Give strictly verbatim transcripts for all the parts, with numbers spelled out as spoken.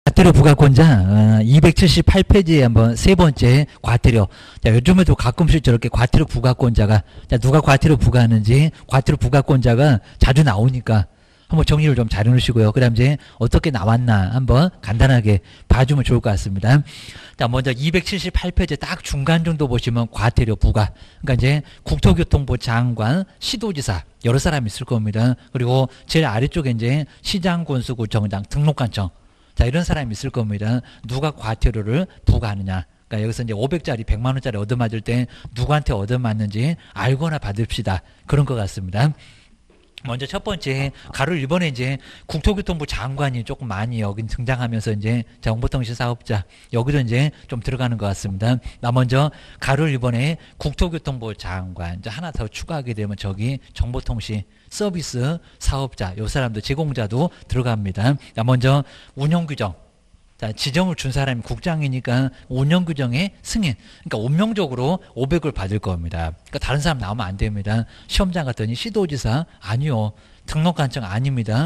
과태료 부과권자 어, 이백칠십팔 페이지에 한번 세 번째 과태료. 자, 요즘에도 가끔씩 저렇게 과태료 부과권자가, 자, 누가 과태료 부과하는지 과태료 부과권자가 자주 나오니까 한번 정리를 좀 잘 해놓으시고요. 그 다음 이제 어떻게 나왔나 한번 간단하게 봐주면 좋을 것 같습니다. 자, 먼저 이백칠십팔 페이지 딱 중간 정도 보시면 과태료 부과. 그러니까 이제 국토교통부 장관, 시도지사 여러 사람이 있을 겁니다. 그리고 제일 아래쪽에 이제 시장, 군수, 구청장, 등록관청. 자, 이런 사람이 있을 겁니다. 누가 과태료를 부과하느냐. 그러니까 여기서 이제 오백짜리, 백만 원짜리 얻어맞을 때 누구한테 얻어맞는지 알거나 받읍시다. 그런 것 같습니다. 먼저 첫 번째, 가로 일 번에 이제 국토교통부 장관이 조금 많이 여기 등장하면서 이제 정보통신 사업자, 여기도 이제 좀 들어가는 것 같습니다. 나 먼저 가로 일 번에 국토교통부 장관, 이제 하나 더 추가하게 되면 저기 정보통신 서비스 사업자, 요 사람도 제공자도 들어갑니다. 나 먼저 운영규정. 자, 지정을 준 사람이 국장이니까 운영규정의 승인. 그러니까 운명적으로 오백을 받을 겁니다. 그러니까 다른 사람 나오면 안 됩니다. 시험장 갔더니 시도지사 아니요. 등록관청 아닙니다.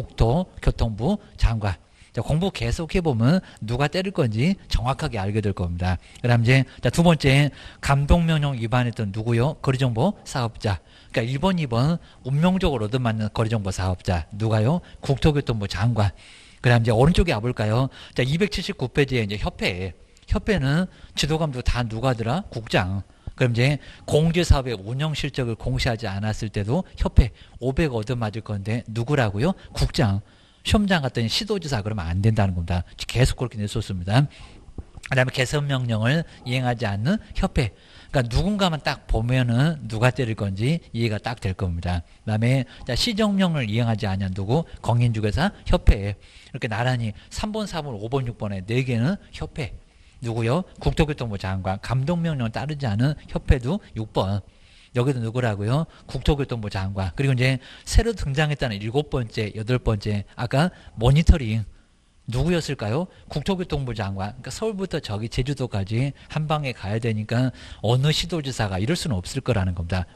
국토교통부 장관. 자, 공부 계속 해보면 누가 때릴 건지 정확하게 알게 될 겁니다. 그 다음 이제 자, 두 번째, 감독명령 위반했던 누구요? 거리정보 사업자. 그러니까 일 번, 이 번 운명적으로 얻어맞는 거리정보 사업자. 누가요? 국토교통부 장관. 그 다음 이제 오른쪽에 와볼까요? 자, 이백칠십구 페이지에 이제 협회. 협회는 지도감독 다 누가더라? 국장. 그럼 이제 공제사업의 운영 실적을 공시하지 않았을 때도 협회 오백 얻어맞을 건데 누구라고요? 국장. 시험장 갔더니 시도지사 그러면 안 된다는 겁니다. 계속 그렇게 냈었습니다. 그 다음에 개선명령을 이행하지 않는 협회. 그러니까 누군가만 딱 보면은 누가 때릴 건지 이해가 딱 될 겁니다. 그 다음에 시정령을 이행하지 않는 누구? 공인중개사 협회. 이렇게 나란히 삼 번, 사 번, 오 번, 육 번에 네 개는 협회. 누구요? 국토교통부 장관. 감독명령 따르지 않은 협회도 육 번. 여기도 누구라고요? 국토교통부 장관. 그리고 이제 새로 등장했다는 일곱 번째, 여덟 번째. 아까 모니터링. 누구였을까요? 국토교통부 장관. 그러니까 서울부터 저기 제주도까지 한 방에 가야 되니까 어느 시도지사가 이럴 수는 없을 거라는 겁니다.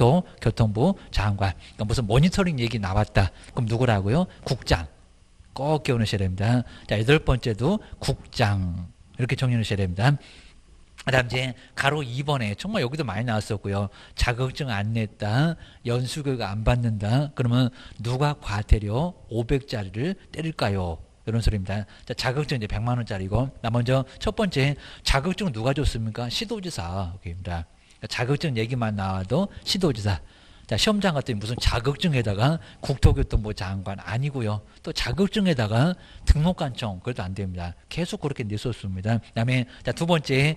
국토교통부 장관. 그러니까 무슨 모니터링 얘기 나왔다. 그럼 누구라고요? 국장. 꼭 기억하셔야 됩니다. 자, 여덟 번째도 국장. 이렇게 정리하셔야 됩니다. 그 다음 이제 가로 이 번에 정말 여기도 많이 나왔었고요. 자격증 안 냈다. 연수교육 안 받는다. 그러면 누가 과태료 오백짜리를 때릴까요? 이런 소리입니다. 자, 자격증 이제 백만 원짜리고. 나 먼저 첫 번째, 자격증 누가 줬습니까? 시도지사. 입니다. 자격증 얘기만 나와도 시도지사. 자, 시험장 갔더니 무슨 자격증에다가 국토교통부 장관 아니고요. 또 자격증에다가 등록관청 그래도 안 됩니다. 계속 그렇게 냈었습니다. 그 다음에 자, 두 번째,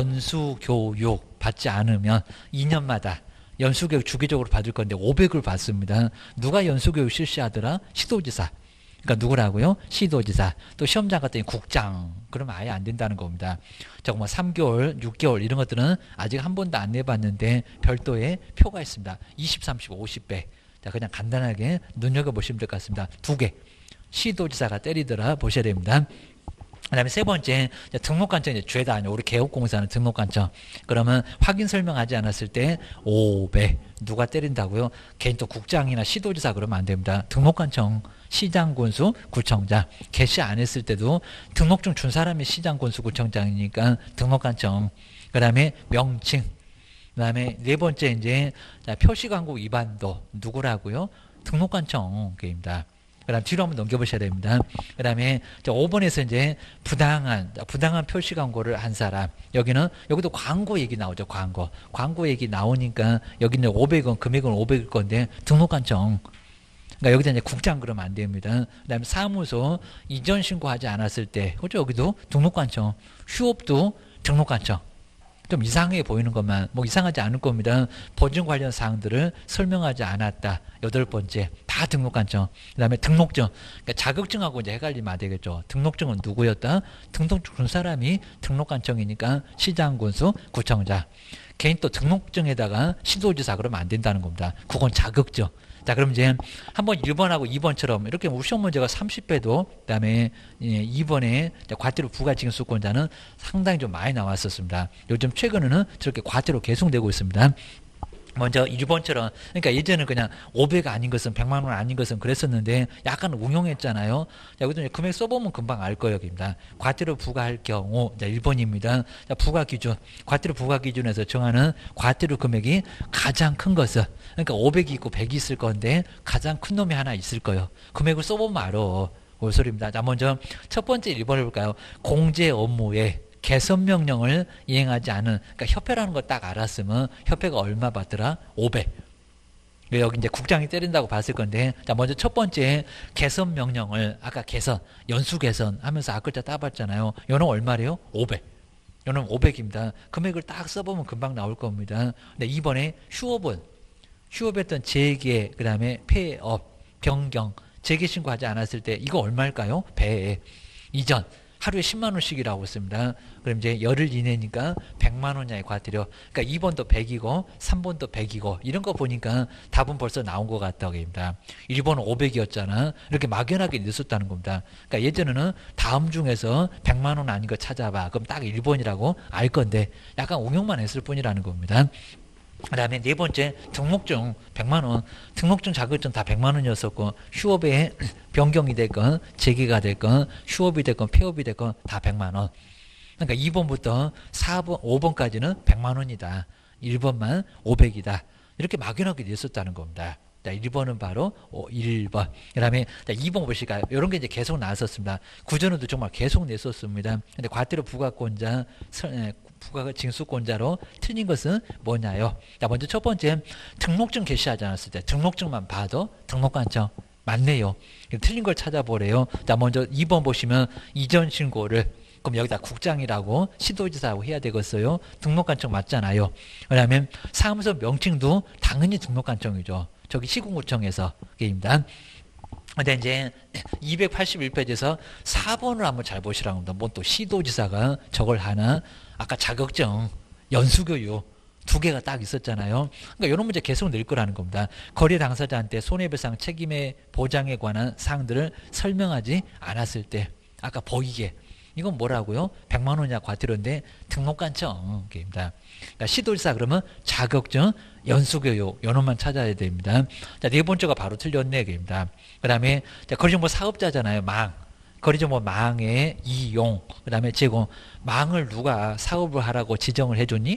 연수교육 받지 않으면 이 년마다 연수교육 주기적으로 받을 건데 오백을 받습니다. 누가 연수교육 실시하더라? 시도지사. 그러니까 누구라고요? 시도지사. 또 시험장 갔더니 국장. 그러면 아예 안 된다는 겁니다. 저거 뭐 삼 개월, 육 개월 이런 것들은 아직 한 번도 안 내봤는데 별도의 표가 있습니다. 이십, 삼십, 오십 배. 자, 그냥 간단하게 눈여겨보시면 될 것 같습니다. 두 개. 시도지사가 때리더라 보셔야 됩니다. 그 다음에 세 번째, 등록관청 이제 죄다 아니에요. 우리 개업공사는 등록관청. 그러면 확인 설명하지 않았을 때 오 배. 누가 때린다고요? 개인 또 국장이나 시도지사 그러면 안 됩니다. 등록관청. 시장, 군수, 구청장. 개시 안 했을 때도 등록증 준 사람이 시장, 군수, 구청장이니까 등록관청. 그 다음에 명칭. 그 다음에 네 번째 이제 표시광고 위반도 누구라고요? 등록관청입니다. 그 다음 뒤로 한번 넘겨보셔야 됩니다. 그 다음에 오 번에서 이제 부당한, 부당한 표시 광고를 한 사람. 여기는, 여기도 광고 얘기 나오죠, 광고. 광고 얘기 나오니까 여기는 오백 원, 금액은 오백일 건데 등록관청. 그러니까 여기다 이제 국장 그러면 안 됩니다. 그 다음에 사무소 이전 신고하지 않았을 때, 그죠? 여기도 등록관청. 휴업도 등록관청. 좀 이상해 보이는 것만, 뭐 이상하지 않을 겁니다. 보증 관련 사항들을 설명하지 않았다. 여덟 번째, 다 등록관청. 그 다음에 등록증. 그러니까 자격증하고 이제 헷갈리면 안 되겠죠. 등록증은 누구였다? 등록증 준 사람이 등록관청이니까 시장, 군수, 구청장. 개인 또 등록증에다가 시도지사 그러면 안 된다는 겁니다. 그건 자격증. 자, 그럼 이제 한번 일 번하고 이 번처럼 이렇게 시험 문제가 삼십 배도, 그 다음에 이 번에 과태료 부가징수권자는 상당히 좀 많이 나왔었습니다. 요즘 최근에는 저렇게 과태료 계속 내고 있습니다. 먼저 일본처럼, 그러니까 예전에는 그냥 오백 아닌 것은 백만 원 아닌 것은 그랬었는데 약간 응용했잖아요. 자, 여기서 금액 써보면 금방 알 거예요. 입니다. 과태료 부과할 경우, 자, 일 번입니다. 자, 부과 기준, 과태료 부과 기준에서 정하는 과태료 금액이 가장 큰 것은, 그러니까 오백이 있고 백이 있을 건데 가장 큰 놈이 하나 있을 거예요. 금액을 써보면 알아. 올 소리입니다. 자, 먼저 첫 번째 일 번을 볼까요? 공제 업무에 개선 명령을 이행하지 않은, 그러니까 협회라는 거 딱 알았으면 협회가 얼마 받더라? 오백. 여기 이제 국장이 때린다고 봤을 건데, 자, 먼저 첫 번째 개선 명령을, 아까 개선, 연수 개선 하면서 앞글자 따봤잖아요. 요는 얼마래요? 오백. 요는 오백입니다. 금액을 딱 써보면 금방 나올 겁니다. 근데 이번에 휴업은, 휴업했던 재개, 그 다음에 폐업, 변경, 재개 신고하지 않았을 때 이거 얼마일까요? 배. 이전. 하루에 십만 원씩이라고 했습니다. 그럼 이제 열흘 이내니까 백만 원 이하의 과태료. 그러니까 이 번도 백이고 삼 번도 백이고 이런 거 보니까 답은 벌써 나온 것 같다고 합니다. 일 번은 오백이었잖아. 이렇게 막연하게 냈었다는 겁니다. 그러니까 예전에는 다음 중에서 백만 원 아닌 거 찾아봐. 그럼 딱 일 번이라고 알 건데 약간 응용만 했을 뿐이라는 겁니다. 그 다음에 네 번째 등록증 백만 원, 등록증 자격증 다 백만 원이었었고 휴업에 변경이 됐건 재개가 됐건 휴업이 됐건 폐업이 됐건 다 백만 원. 그러니까 이 번부터 사 번, 오 번까지는 백만 원이다. 일 번만 오백이다. 이렇게 막연하게 냈었다는 겁니다. 자, 일 번은 바로 일 번. 그 다음에 이 번 보실까요? 이런 게 이제 계속 나왔었습니다. 구전에도 정말 계속 냈었습니다. 근데 과태료 부과권자, 부과 징수권자로 틀린 것은 뭐냐요? 자, 먼저 첫 번째, 등록증 게시하지 않았을 때, 등록증만 봐도 등록관청 맞네요. 틀린 걸 찾아보래요. 자, 먼저 이 번 보시면 이전 신고를, 그럼 여기다 국장이라고 시도지사라고 해야 되겠어요. 등록관청 맞잖아요. 그다음에 사무소 명칭도 당연히 등록관청이죠. 저기 시군구청에서 게입니다. 근데 이제 이백팔십일 페이지에서 사 번을 한번 잘 보시라고 합니다. 뭐 또 시도지사가 저걸 하나, 아까 자격증, 연수교육 두 개가 딱 있었잖아요. 그러니까 이런 문제 계속 늘 거라는 겁니다. 거래 당사자한테 손해배상 책임의 보장에 관한 사항들을 설명하지 않았을 때, 아까 보이게. 이건 뭐라고요? 백만 원이냐 과태료인데 등록관청입니다. 그러니까 시도지사 그러면 자격증, 연수교육 요놈만 찾아야 됩니다. 자, 네 번째가 바로 틀렸네 입니다. 그 다음에 거래정보 사업자잖아요. 망. 거래정보 망의 이용, 그 다음에 제공. 망을 누가 사업을 하라고 지정을 해줬니?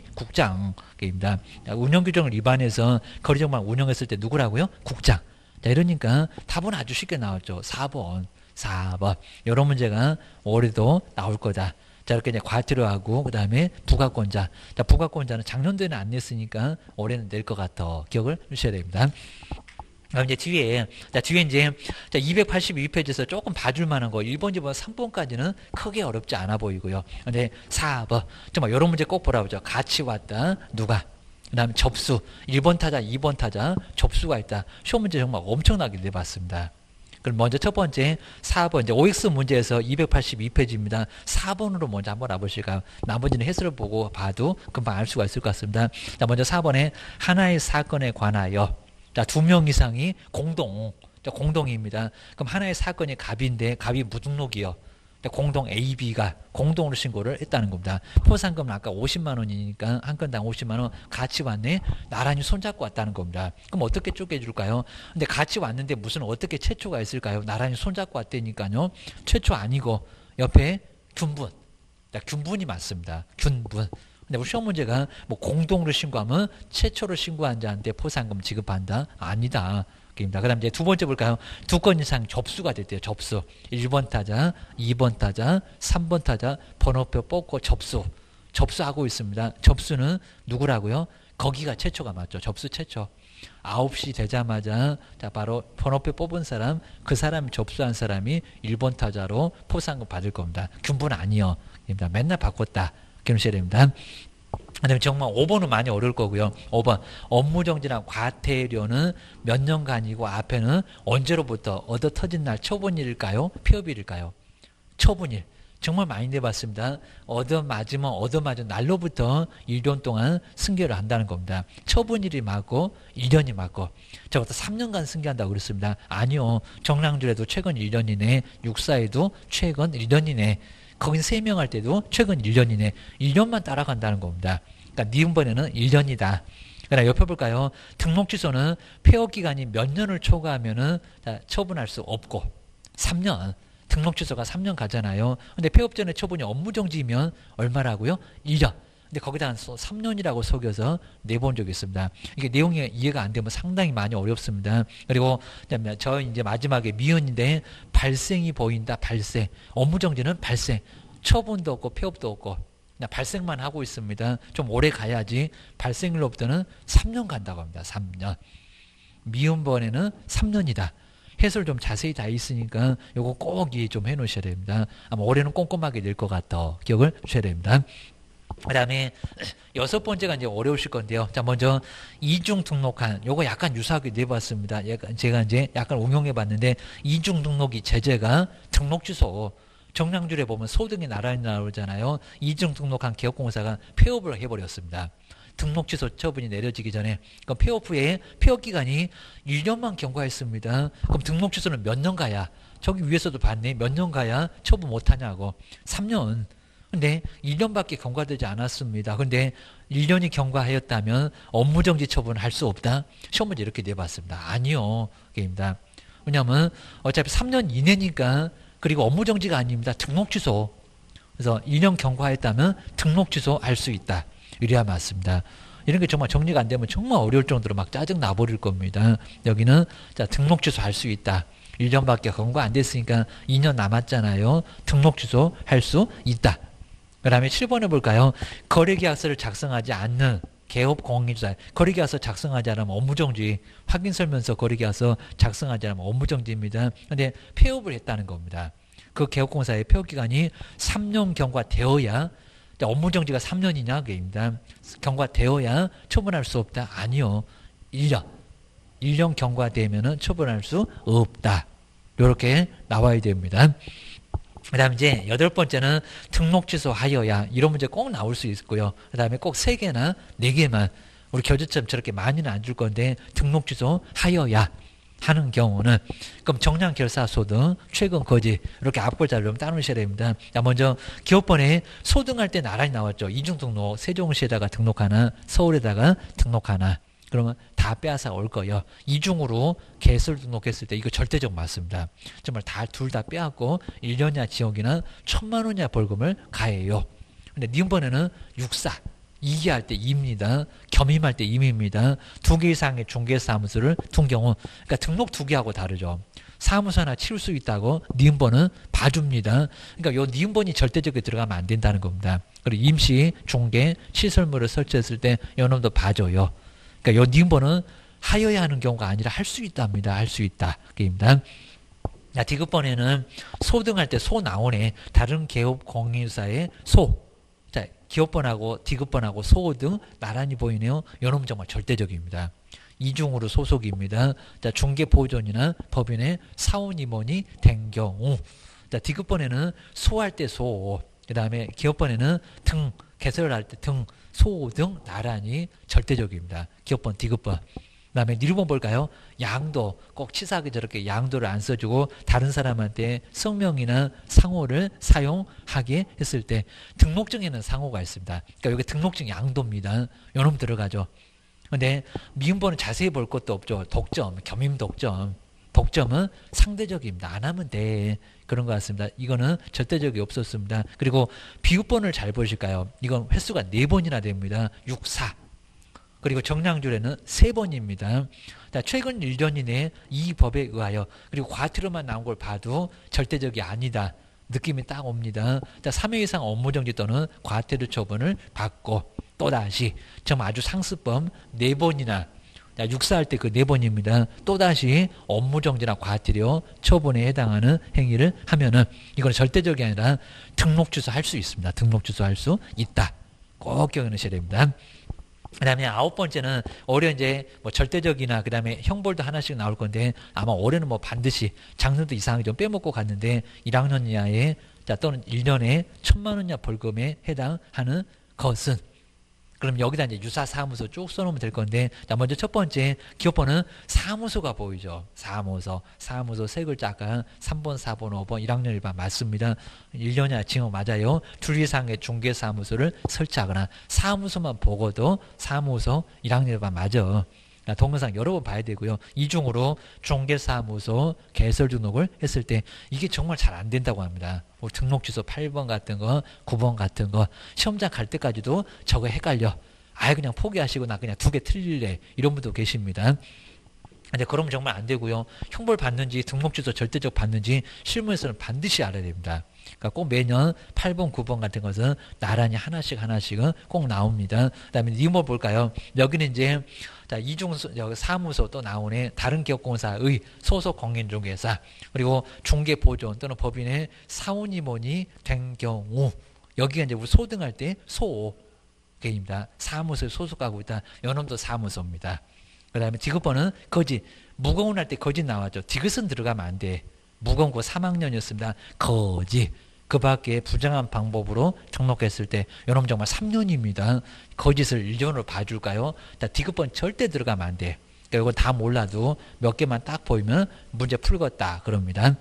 국장입니다. 운영규정을 위반해서 거래정보망 운영했을 때 누구라고요? 국장. 자, 이러니까 답은 아주 쉽게 나왔죠. 사 번. 사 번. 이런 문제가 올해도 나올 거다. 자, 이렇게 이제 과태료하고, 그 다음에 부가권자. 자, 부가권자는 작년도에는 안 냈으니까 올해는 낼 것 같아. 기억을 주셔야 됩니다. 그럼 이제 뒤에, 자, 뒤에 이제, 자, 이백팔십이 페이지에서 조금 봐줄 만한 거, 일 번, 이 번, 삼 번까지는 크게 어렵지 않아 보이고요. 근데 사 번. 정말 이런 문제 꼭 보라 보죠. 같이 왔다. 누가? 그 다음에 접수. 일 번 타자, 이 번 타자, 접수가 있다. 시험 문제 정말 엄청나게 내봤습니다. 그럼 먼저 첫 번째 사 번 이제 오엑스 문제에서 이백팔십이 페이지입니다. 사 번으로 먼저 한번 와보실까요? 나머지는 해설을 보고 봐도 금방 알 수가 있을 것 같습니다. 자, 먼저 사 번에 하나의 사건에 관하여, 자, 두 명 이상이 공동, 자, 공동입니다. 그럼 하나의 사건이 갑인데 갑이 무등록이요. 공동 A, B가 공동으로 신고를 했다는 겁니다. 포상금은 아까 오십만 원이니까 한 건당 오십만 원 같이 왔네. 나란히 손잡고 왔다는 겁니다. 그럼 어떻게 쪼개줄까요? 근데 같이 왔는데 무슨 어떻게 최초가 있을까요? 나란히 손잡고 왔다니까요. 최초 아니고 옆에 균분. 균분이 맞습니다. 균분. 근데 우리 시험 문제가 뭐 공동으로 신고하면 최초로 신고한 자한테 포상금 지급한다? 아니다. 그 다음 이제 두 번째 볼까요? 두 건 이상 접수가 됐대요. 접수. 일 번 타자, 이 번 타자, 삼 번 타자 번호표 뽑고 접수. 접수하고 있습니다. 접수는 누구라고요? 거기가 최초가 맞죠. 접수 최초. 아홉 시 되자마자 자 바로 번호표 뽑은 사람, 그 사람 접수한 사람이 일 번 타자로 포상금 받을 겁니다. 균분 아니요. 맨날 바꿨다. 기억하셔야 됩니다. 그다음에 정말 오 번은 많이 어려울 거고요. 오 번 업무정지나 과태료는 몇 년간이고 앞에는 언제로부터 얻어 터진 날 처분일일까요? 폐업일일까요? 처분일. 정말 많이 내봤습니다. 얻어 맞으면 얻어 맞은 날로부터 일 년 동안 승계를 한다는 겁니다. 처분일이 맞고 일 년이 맞고 저것도 삼 년간 승계한다고 그랬습니다. 아니요. 정량줄에도 최근 일 년이네. 육사에도 최근 일 년이네. 거긴 세 명 할 때도 최근 일 년이네. 일 년만 따라간다는 겁니다. 그러니까 니은번에는 일 년이다. 그다음 옆에 볼까요? 등록 취소는 폐업 기간이 몇 년을 초과하면은 자, 처분할 수 없고 삼 년. 등록 취소가 삼 년 가잖아요. 근데 폐업 전에 처분이 업무 정지면 얼마라고요? 일 년. 근데 거기다 삼 년이라고 속여서 내본 적이 있습니다. 이게 내용이 이해가 안 되면 상당히 많이 어렵습니다. 그리고 저 이제 마지막에 미연인데 발생이 보인다. 발생. 업무 정지는 발생. 처분도 없고 폐업도 없고 그냥 발생만 하고 있습니다. 좀 오래 가야지. 발생일로부터는 삼 년 간다고 합니다. 삼 년. 미음번에는 삼 년이다. 해설 좀 자세히 다 있으니까 요거 꼭 이해 좀 해놓으셔야 됩니다. 아마 올해는 꼼꼼하게 낼 것 같다. 기억을 주셔야 됩니다. 그 다음에 여섯 번째가 이제 어려우실 건데요. 자, 먼저 이중 등록한 요거 약간 유사하게 내봤습니다. 약간 제가 이제 약간 응용해 봤는데 이중 등록이 제재가 등록 취소 정량줄에 보면 소등이 나란히 나오잖아요. 이중 등록한 기업공사가 폐업을 해버렸습니다. 등록 취소 처분이 내려지기 전에 그럼 폐업 후에 폐업 기간이 일 년만 경과했습니다. 그럼 등록 취소는 몇 년 가야 저기 위에서도 봤네. 몇 년 가야 처분 못하냐고. 삼 년. 근데 일 년밖에 경과되지 않았습니다. 근데 일 년이 경과하였다면 업무정지 처분을 할 수 없다. 시험 문제 이렇게 내봤습니다. 아니요. 게임입니다. 왜냐하면 어차피 삼 년 이내니까 그리고 업무정지가 아닙니다. 등록 취소. 그래서 일 년 경과했다면 등록 취소할 수 있다. 이래야 맞습니다. 이런 게 정말 정리가 안 되면 정말 어려울 정도로 막 짜증 나버릴 겁니다. 여기는 자 등록 취소할 수 있다. 일 년밖에 경과 안 됐으니까 이 년 남았잖아요. 등록 취소할 수 있다. 그 다음에 칠 번에 볼까요? 거래계약서를 작성하지 않는 개업 공인주사 거래계약서 작성하지 않으면 업무정지 확인설명서 거래계약서 작성하지 않으면 업무정지입니다. 그런데 폐업을 했다는 겁니다. 그 개업공사의 폐업기간이 삼 년 경과되어야 업무정지가 삼 년이냐 그입니다. 경과되어야 처분할 수 없다. 아니요. 일 년. 일 년 경과되면은 처분할 수 없다. 이렇게 나와야 됩니다. 그 다음에 이제 여덟 번째는 등록 취소하여야 이런 문제 꼭 나올 수 있고요. 그 다음에 꼭 세 개나 네 개만 우리 교재처럼 저렇게 많이는 안 줄 건데 등록 취소하여야 하는 경우는 그럼 정량 결사 소등 최근 거지 이렇게 앞글자를 좀 따놓으셔야 됩니다. 자, 먼저 기업번에 소등할 때 나란히 나왔죠. 이중 등록 세종시에다가 등록하나 서울에다가 등록하나 그러면 다 빼앗아 올 거예요. 이중으로 개수를 등록했을 때 이거 절대적 맞습니다. 정말 다 둘 다 빼앗고 일 년이나 지역이나 천만 원이나 벌금을 가해요. 근데 니은번에는 육사 이기할 때 이입니다. 겸임할 때 임입니다. 두 개 이상의 중개사무소를 둔 경우 그러니까 등록 두 개하고 다르죠. 사무소나 치울 수 있다고 니은번은 봐줍니다. 그러니까 요 니은번이 절대적으로 들어가면 안 된다는 겁니다. 그리고 임시, 중개, 시설물을 설치했을 때 요놈도 봐줘요. 그러니까 요 니은번은 하여야 하는 경우가 아니라 할 수 있답니다. 할 수 있다. 그입니다. 자, 디귿번에는 소등할 때 소 나오네. 다른 개업 공인사의 소. 자, 기업번하고 디귿번하고 소 등 나란히 보이네요. 요놈은 정말 절대적입니다. 이중으로 소속입니다. 자, 중개보존이나 법인의 사원 임원이 된 경우. 자, 디귿번에는 소할 때 소. 그 다음에 기업번에는 등, 개설을 할 때 등, 소 등 나란히 절대적입니다. 기업번, 디귿번. 그 다음에 니르번 볼까요? 양도, 꼭 치사하게 저렇게 양도를 안 써주고 다른 사람한테 성명이나 상호를 사용하게 했을 때 등록증에는 상호가 있습니다. 그러니까 여기 등록증 양도입니다. 요놈 들어가죠. 근데 미음번은 자세히 볼 것도 없죠. 독점, 겸임 독점. 독점은 상대적입니다. 안 하면 돼. 그런 것 같습니다. 이거는 절대적이 없었습니다. 그리고 비읍번을 잘 보실까요? 이건 횟수가 네 번이나 됩니다. 육, 사. 그리고 정량줄에는 세 번입니다. 자, 최근 일 년 이내에 이 법에 의하여 그리고 과태료만 나온 걸 봐도 절대적이 아니다. 느낌이 딱 옵니다. 자, 삼 회 이상 업무정지 또는 과태료 처분을 받고 또다시 정말 아주 상습범 네 번이나 육사할 때 그 네 번입니다. 또다시 업무정지나 과태료 처분에 해당하는 행위를 하면은 이건 절대적이 아니라 등록 취소할 수 있습니다. 등록 취소할 수 있다. 꼭 기억하셔야 됩니다. 그 다음에 아홉 번째는 올해 이제 뭐 절대적이나 그 다음에 형벌도 하나씩 나올 건데 아마 올해는 뭐 반드시 작년도 이상하게 좀 빼먹고 갔는데 일 학년 이하의 자 또는 일 년에 천만 원 이하 벌금에 해당하는 것은 그럼 여기다 이제 유사사무소 쭉 써놓으면 될 건데, 자, 먼저 첫 번째 기업번호는 사무소가 보이죠. 사무소. 사무소 세 글자 아까 삼 번, 사 번, 오 번 일 학년 일 반 맞습니다. 일 년이나 징역 맞아요. 둘 이상의 중개사무소를 설치하거나 사무소만 보고도 사무소 일 학년 일 반 맞아. 동영상 여러 번 봐야 되고요. 이중으로 중개사무소 개설 등록을 했을 때 이게 정말 잘 안 된다고 합니다. 뭐 등록 주소 팔 번 같은 거, 구 번 같은 거 시험장 갈 때까지도 저거 헷갈려. 아예 그냥 포기하시고 나 그냥 두 개 틀릴래. 이런 분도 계십니다. 근데 그러면 정말 안 되고요. 형벌 받는지 등록 주소 절대적 받는지 실무에서는 반드시 알아야 됩니다. 그러니까 꼭 매년 팔 번, 구 번 같은 것은 나란히 하나씩 하나씩은 꼭 나옵니다. 그 다음에 니모 볼까요? 여기는 이제 자, 이중 사무소 또 나오네. 다른 기업공사의 소속 공인중개사 그리고 중개보존 또는 법인의 사원임원이 된 경우 여기가 이제 우리 소등할 때 소개입니다. 사무소에 소속하고 있다. 요놈도 사무소입니다. 그 다음에 디귿번은 거짓. 무거운 할 때 거짓 나왔죠. 디귿은 들어가면 안 돼. 무거운 거 삼 학년이었습니다. 거짓. 그 밖에 부정한 방법으로 등록했을 때 요놈 정말 삼 년입니다. 거짓을 일 년으로 봐줄까요? 자, 디귿번 절대 들어가면 안 돼. 그러니까 이거 다 몰라도 몇 개만 딱 보이면 문제 풀겠다 그럽니다.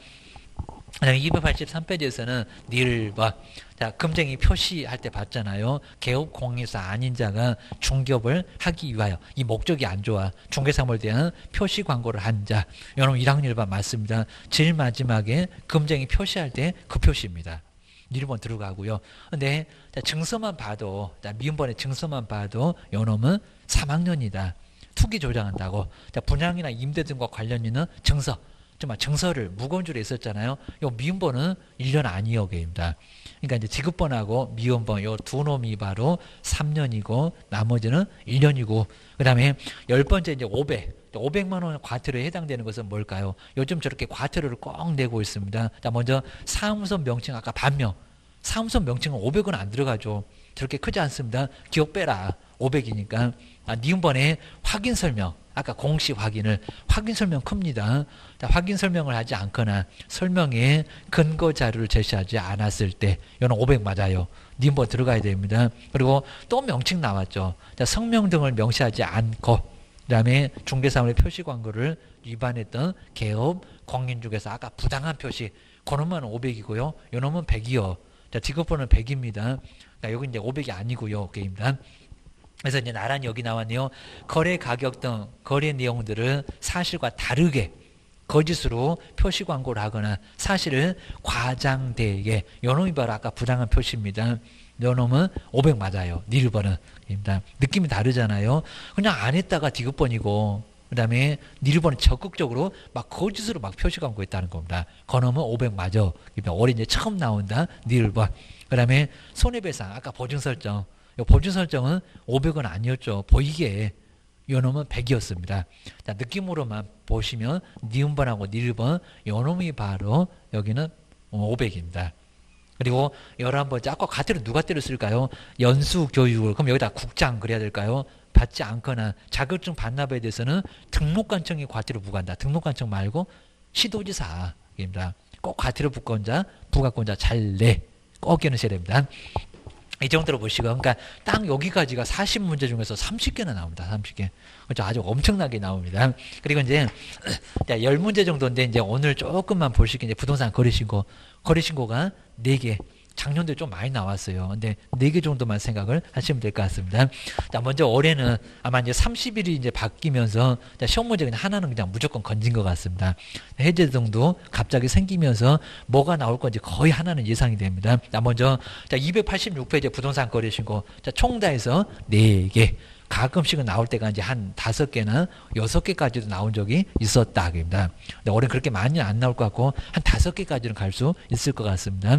이백팔십삼 페이지에서는 닐번 자, 금쟁이 표시할 때 봤잖아요. 개업 공인사 아닌 자가 중개업을 하기 위하여 이 목적이 안 좋아. 중개사무에 대한 표시 광고를 한 자. 여러분 일 학년 일 반 맞습니다. 제일 마지막에 금쟁이 표시할 때 그 표시입니다. 일 번 들어가고요. 근데 자, 증서만 봐도 자, 미음번의 증서만 봐도 요놈은 삼 학년이다. 투기 조장한다고. 자, 분양이나 임대 등과 관련 있는 증서. 정말 증서를 무거운 줄에 있었잖아요. 요 미음번은 일 년 아니요 게입니다. 그러니까 이제 지급번하고 미음번 요 두 놈이 바로 삼 년이고 나머지는 일 년이고 그다음에 열 번째 이제 오백. 오백만 원 과태료에 해당되는 것은 뭘까요? 요즘 저렇게 과태료를 꼭 내고 있습니다. 자, 먼저 사무소 명칭 아까 반명. 사무소 명칭은 오백 원 안 들어가죠. 저렇게 크지 않습니다. 기억 빼라. 오백이니까. 아, 니은번에 확인 설명. 아까 공시 확인을 확인 설명 큽니다. 자, 확인 설명을 하지 않거나 설명에 근거 자료를 제시하지 않았을 때 이거는 오백 맞아요. 니은번 들어가야 됩니다. 그리고 또 명칭 나왔죠. 자, 성명 등을 명시하지 않고 그다음에 중개사무의 표시 광고를 위반했던 개업 공인중개사 아까 부당한 표시 그놈은 오백이고요. 요놈은 백이요. 자, 직업번호는 백입니다. 자, 여기 이제 오백이 아니고요. 게임단. 그래서 이제 나란히 여기 나왔네요. 거래 가격 등 거래 내용들을 사실과 다르게 거짓으로 표시 광고를 하거나 사실을 과장되게 요놈이 바로 아까 부당한 표시입니다. 요놈은 오백 맞아요. 닐번은. 느낌이 다르잖아요. 그냥 안 했다가 디귿번이고 그 다음에 닐번은 적극적으로 막 거짓으로 막 표시 광고했다는 겁니다. 그놈은 오백 맞아. 올해 이제 처음 나온다. 닐번. 그 다음에 손해배상 아까 보증 설정. 보증 설정은 오백 원 아니었죠. 보이게 요놈은 백이었습니다. 자, 느낌으로만 보시면 니은번하고 닐번 요놈이 바로 여기는 오백입니다. 그리고 열한 번째 아까 과태료 누가 때렸을까요? 연수교육을 그럼 여기다 국장 그래야 될까요? 받지 않거나 자격증 반납에 대해서는 등록관청이 과태료 부과한다. 등록관청 말고 시도지사입니다. 꼭 과태료 부과권자 부과권자 잘 내. 꼭 기억하셔야 됩니다. 이 정도로 보시고, 그러니까 딱 여기까지가 사십 문제 중에서 삼십 개나 나옵니다. 삼십 개. 그렇죠. 아주 엄청나게 나옵니다. 그리고 이제, 십 문제 정도인데, 이제 오늘 조금만 보시기, 이제 부동산 거래신고, 거래신고가 네 개. 작년도에 좀 많이 나왔어요. 근데 네 개 정도만 생각을 하시면 될 것 같습니다. 자, 먼저 올해는 아마 이제 삼십 일이 이제 바뀌면서 자, 시험 문제 그냥 하나는 그냥 무조건 건진 것 같습니다. 해제 등도 갑자기 생기면서 뭐가 나올 건지 거의 하나는 예상이 됩니다. 자, 먼저 자, 이백팔십육 페이지 부동산 거래 신고. 자, 총 다해서 네 개. 가끔씩은 나올 때가 이제 한 다섯 개나 여섯 개까지도 나온 적이 있었다. 입니다. 근데 올해는 그렇게 많이 안 나올 것 같고 한 다섯 개까지는 갈 수 있을 것 같습니다.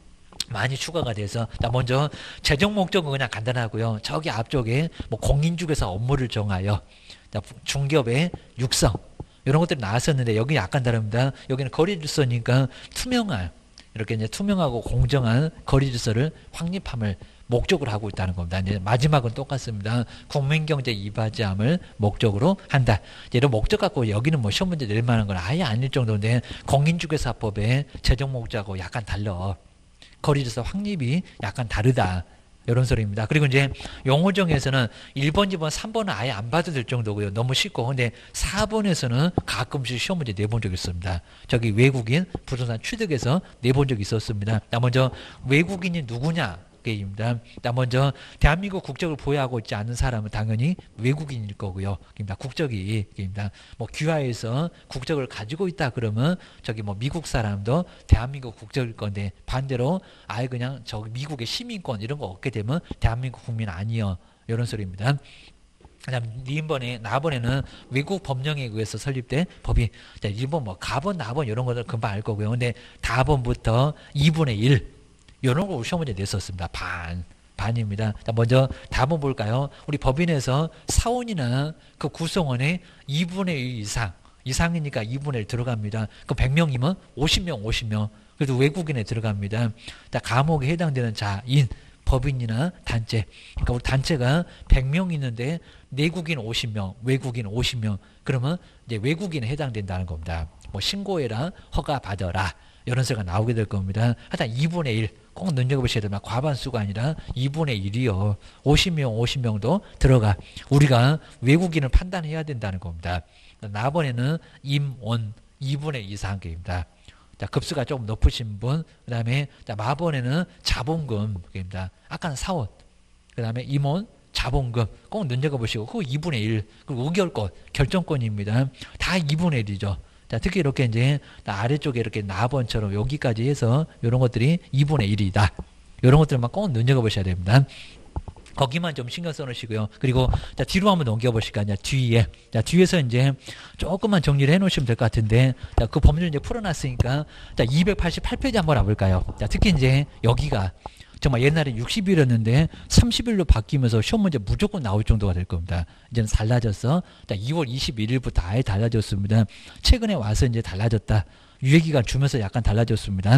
많이 추가가 돼서 자, 먼저 재정 목적은 그냥 간단하고요. 저기 앞쪽에 뭐 공인중개사 업무를 정하여 자, 중개업의 육성 이런 것들이 나왔었는데 여기 약간 다릅니다. 여기는 거래질서니까 투명한 이렇게 이제 투명하고 공정한 거래질서를 확립함을 목적으로 하고 있다는 겁니다. 이제 마지막은 똑같습니다. 국민경제 이바지함을 목적으로 한다. 이런 목적 갖고 여기는 뭐 시험 문제 낼 만한 건 아예 아닐 정도인데 공인중개사법의 재정 목적하고 약간 달라. 거래질서 확립이 약간 다르다. 이런 소리입니다. 그리고 이제 용어정에서는 일 번, 이 번, 삼 번은 아예 안 봐도 될 정도고요. 너무 쉽고. 근데 사 번에서는 가끔씩 시험 문제 내본 적이 있습니다. 저기 외국인 부동산 취득에서 내본 적이 있었습니다. 나 먼저 외국인이 누구냐? 입니다. 먼저 대한민국 국적을 보유하고 있지 않은 사람은 당연히 외국인일 거고요. 국적이 입니다. 뭐 귀화해서 국적을 가지고 있다 그러면 저기 뭐 미국 사람도 대한민국 국적일 건데 반대로 아예 그냥 저기 미국의 시민권 이런 거 얻게 되면 대한민국 국민 아니요. 이런 소리입니다. 그다음 니번에 나번에는 외국 법령에 의해서 설립된 법이 자, 일본 뭐 가번 나번 이런 것들 금방 알 거고요. 근데 다번부터 이분의 일 이런 거 시험 문제 냈었습니다. 반, 반입니다. 자, 먼저 답은 볼까요? 우리 법인에서 사원이나 그 구성원의 이분의 일 이상, 이상이니까 이분의 일 들어갑니다. 그럼 백 명이면 오십 명, 오십 명. 그래도 외국인에 들어갑니다. 자, 감옥에 해당되는 자인, 법인이나 단체. 그러니까 우리 단체가 백 명 있는데 내국인 오십 명, 외국인 오십 명. 그러면 이제 외국인에 해당된다는 겁니다. 뭐 신고해라, 허가 받아라. 이런 소리가 나오게 될 겁니다. 하여튼 이분의 일. 꼭 눈여겨보셔야 됩니다. 과반수가 아니라 이분의 일이요. 오십 명, 오십 명도 들어가. 우리가 외국인을 판단해야 된다는 겁니다. 나번에는 임원 이분의 이상입니다. 자, 급수가 조금 높으신 분, 그 다음에 마번에는 자본금입니다. 아까는 사원, 그 다음에 임원, 자본금 꼭 눈여겨보시고 그 이분의 일, 그리고 의결권, 결정권입니다. 다 이분의 일이죠. 자, 특히 이렇게 이제 아래쪽에 이렇게 나번처럼 여기까지 해서 이런 것들이 이분의 일이다. 이런 것들만 꼭 눈여겨보셔야 됩니다. 거기만 좀 신경 써놓으시고요. 그리고 자, 뒤로 한번 넘겨보실까요? 뒤에. 자, 뒤에서 이제 조금만 정리를 해놓으시면 될 것 같은데, 자, 그 범위를 이제 풀어놨으니까, 자, 이백팔십팔 페이지 한번 와볼까요? 자, 특히 이제 여기가 정말 옛날에 육십 일이었는데 삼십 일로 바뀌면서 시험 문제 무조건 나올 정도가 될 겁니다. 이제는 달라졌어. 자, 이월 이십일일부터 아예 달라졌습니다. 최근에 와서 이제 달라졌다. 유예기간 주면서 약간 달라졌습니다.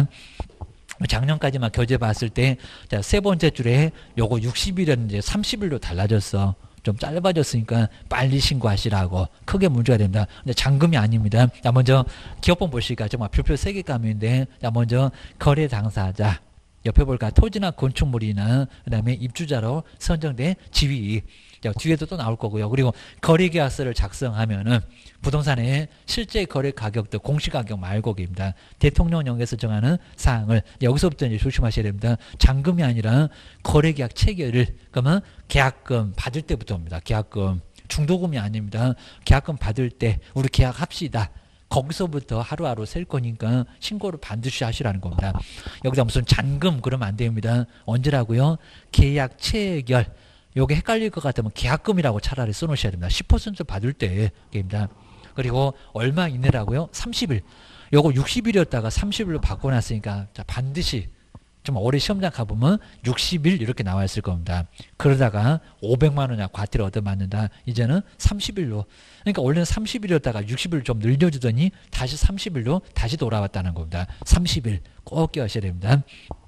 작년까지만 겨재 봤을 때, 자, 세 번째 줄에 요거 육십 일은 이제 삼십 일로 달라졌어. 좀 짧아졌으니까 빨리 신고하시라고. 크게 문제가 됩니다. 근데 잔금이 아닙니다. 자, 먼저 기업번 보시니까 정말 별표 세 개 감인데, 자, 먼저 거래 당사자. 옆에 볼까? 토지나 건축물이나 그 다음에 입주자로 선정된 지위. 자, 뒤에도 또 나올 거고요. 그리고 거래계약서를 작성하면은 부동산의 실제 거래 가격도 공시가격 말고입니다. 대통령령에서 정하는 사항을 여기서부터 이제 조심하셔야 됩니다. 잔금이 아니라 거래계약 체결을 그러면 계약금 받을 때부터입니다. 계약금 중도금이 아닙니다. 계약금 받을 때 우리 계약합시다. 거기서부터 하루하루 셀 거니까 신고를 반드시 하시라는 겁니다. 여기다 무슨 잔금 그러면 안 됩니다. 언제라고요? 계약 체결. 요게 헷갈릴 것 같으면 계약금이라고 차라리 써놓으셔야 됩니다. 십 퍼센트 받을 때입니다. 그리고 얼마 이내라고요? 삼십 일. 요거 육십 일이었다가 삼십 일로 바꿔놨으니까 자, 반드시 좀 올해 시험장 가보면 육십 일 이렇게 나와 있을 겁니다. 그러다가 오백만 원이나 과태료 얻어맞는다. 이제는 삼십 일로. 그러니까 원래는 삼십 일이었다가 육십 일 좀 늘려주더니 다시 삼십 일로 다시 돌아왔다는 겁니다. 삼십 일 꼭 기억하셔야 됩니다.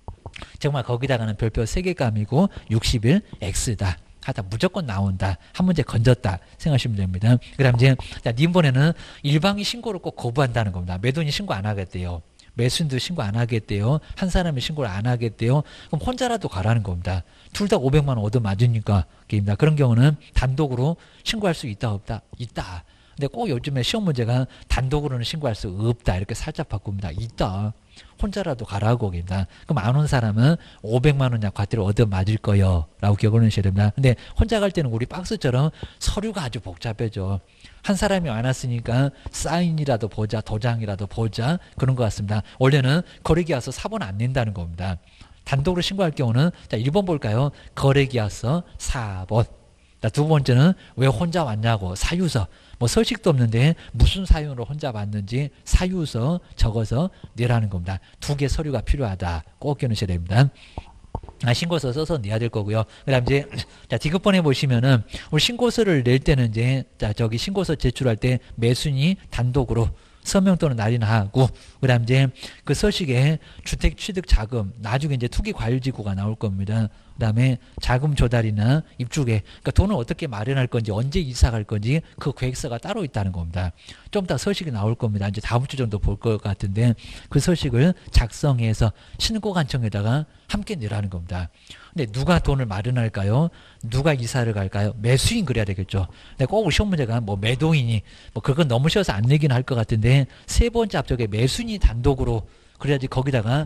정말 거기다가는 별표 세 개 감이고 육십 일 X다. 하다 무조건 나온다. 한 문제 건졌다. 생각하시면 됩니다. 그 다음 이제 자, 님번에는 일방이 신고를 꼭 거부한다는 겁니다. 매도인이 신고 안 하겠대요. 매수인도 신고 안 하겠대요. 한 사람이 신고를 안 하겠대요. 그럼 혼자라도 가라는 겁니다. 둘 다 오백만 원 얻어맞으니까. 그런 경우는 단독으로 신고할 수 있다 없다? 있다. 근데 꼭 요즘에 시험 문제가 단독으로는 신고할 수 없다. 이렇게 살짝 바꿉니다. 있다. 혼자라도 가라고 합니다. 그럼 안 온 사람은 오백만 원이나 과태료 얻어 맞을 거요. 라고 기억을 하셔야 됩니다. 근데 혼자 갈 때는 우리 박스처럼 서류가 아주 복잡해져. 한 사람이 안 왔으니까 사인이라도 보자, 도장이라도 보자. 그런 것 같습니다. 원래는 거래계약서 사 번 안 낸다는 겁니다. 단독으로 신고할 경우는 자, 일 번 볼까요? 거래계약서 사 번. 자, 두 번째는 왜 혼자 왔냐고 사유서. 뭐 서식도 없는데 무슨 사유로 혼자 왔는지 사유서 적어서 내라는 겁니다. 두 개 서류가 필요하다. 꼭 기억하셔야 됩니다. 아, 신고서 써서 내야 될 거고요. 그 다음 이제, 자, 디귿번에 보시면은, 우리 신고서를 낼 때는 이제, 자, 저기 신고서 제출할 때 매수인이 단독으로 서명 또는 날인하 하고, 그 다음 이제 그 서식에 주택 취득 자금, 나중에 이제 투기 과열지구가 나올 겁니다. 그다음에 자금 조달이나 입주계, 그러니까 돈을 어떻게 마련할 건지 언제 이사 갈 건지 그 계획서가 따로 있다는 겁니다. 좀 이따 서식이 나올 겁니다. 이제 다음 주 정도 볼 것 같은데 그 서식을 작성해서 신고관청에다가 함께 내라는 겁니다. 근데 누가 돈을 마련할까요? 누가 이사를 갈까요? 매수인 그래야 되겠죠. 근데 꼭 시험 문제가 뭐 매도인이 뭐 그건 너무 쉬워서 안 내기는 할 것 같은데 세 번째 앞쪽에 매수인이 단독으로 그래야지 거기다가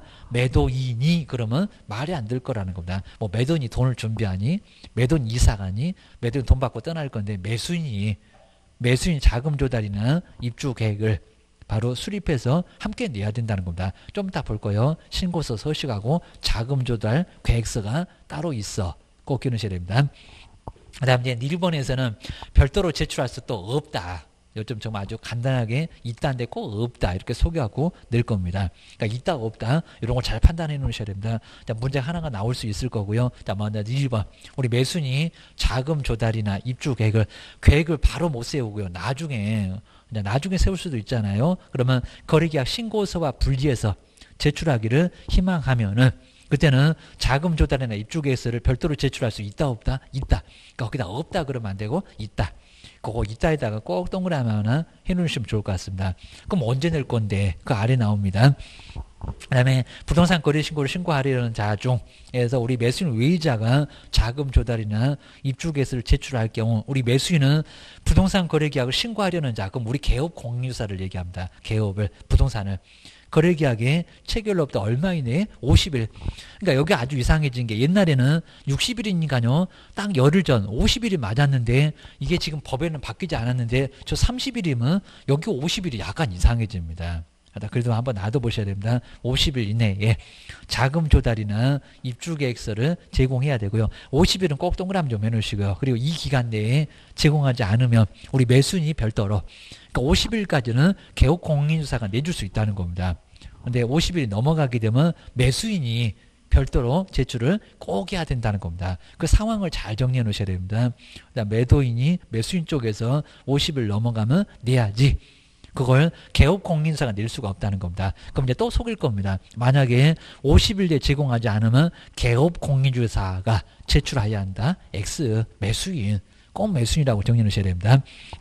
매도인이 그러면 말이 안 될 거라는 겁니다. 뭐 매도인이 돈을 준비하니, 매도인 이사 가니, 매도인 돈 받고 떠날 건데 매수인이 매수인 자금 조달이나 입주 계획을 바로 수립해서 함께 내야 된다는 겁니다. 좀 이따 볼 거예요. 신고서 서식하고 자금 조달 계획서가 따로 있어. 꼭 기억하셔야 됩니다. 그 다음 이제 일 번에서는 별도로 제출할 수 또 없다. 요즘 정말 아주 간단하게 있다인데 꼭 없다 이렇게 소개하고 낼 겁니다. 그러니까 있다 없다 이런 걸 잘 판단해 놓으셔야 됩니다. 자, 문제 하나가 나올 수 있을 거고요. 자, 먼저 일 번 우리 매수인이 자금 조달이나 입주 계획을 계획을 바로 못 세우고요. 나중에 그냥 나중에 세울 수도 있잖아요. 그러면 거래계약 신고서와 분리해서 제출하기를 희망하면은 그때는 자금 조달이나 입주 계획서를 별도로 제출할 수 있다 없다 있다. 그러니까 거기다 없다 그러면 안 되고 있다. 그거 이따에다가 꼭 동그라미 하나 해놓으시면 좋을 것 같습니다. 그럼 언제 낼 건데? 그 아래 나옵니다. 그 다음에 부동산 거래 신고를 신고하려는 자 중에서 우리 매수인 외의자가 자금 조달이나 입주 계획서를 제출할 경우 우리 매수인은 부동산 거래 계약을 신고하려는 자, 그럼 우리 개업 공인유사를 얘기합니다. 개업을, 부동산을. 거래계약에 체결로부터 얼마 이내에? 오십 일. 그러니까 여기 아주 이상해진 게 옛날에는 육십 일이니까요. 딱 열흘 전 오십 일이 맞았는데 이게 지금 법에는 바뀌지 않았는데 저 삼십 일이면 여기 오십 일이 약간 이상해집니다. 그래도 한번 놔둬보셔야 됩니다. 오십 일 이내에 자금 조달이나 입주 계획서를 제공해야 되고요. 오십 일은 꼭 동그라미 좀 해놓으시고요. 그리고 이 기간 내에 제공하지 않으면 우리 매수인이 별도로 그러니까 오십 일까지는 개업 공인유사가 내줄 수 있다는 겁니다. 근데 오십 일이 넘어가게 되면 매수인이 별도로 제출을 꼭 해야 된다는 겁니다. 그 상황을 잘 정리해 놓으셔야 됩니다. 그다음 매도인이 매수인 쪽에서 오십 일 넘어가면 내야지. 그걸 개업 공인사가 낼 수가 없다는 겁니다. 그럼 이제 또 속일 겁니다. 만약에 오십 일 내에 제공하지 않으면 개업 공인주사가 제출해야 한다. X 매수인 꼭 매수인이라고 정리해 놓으셔야 됩니다.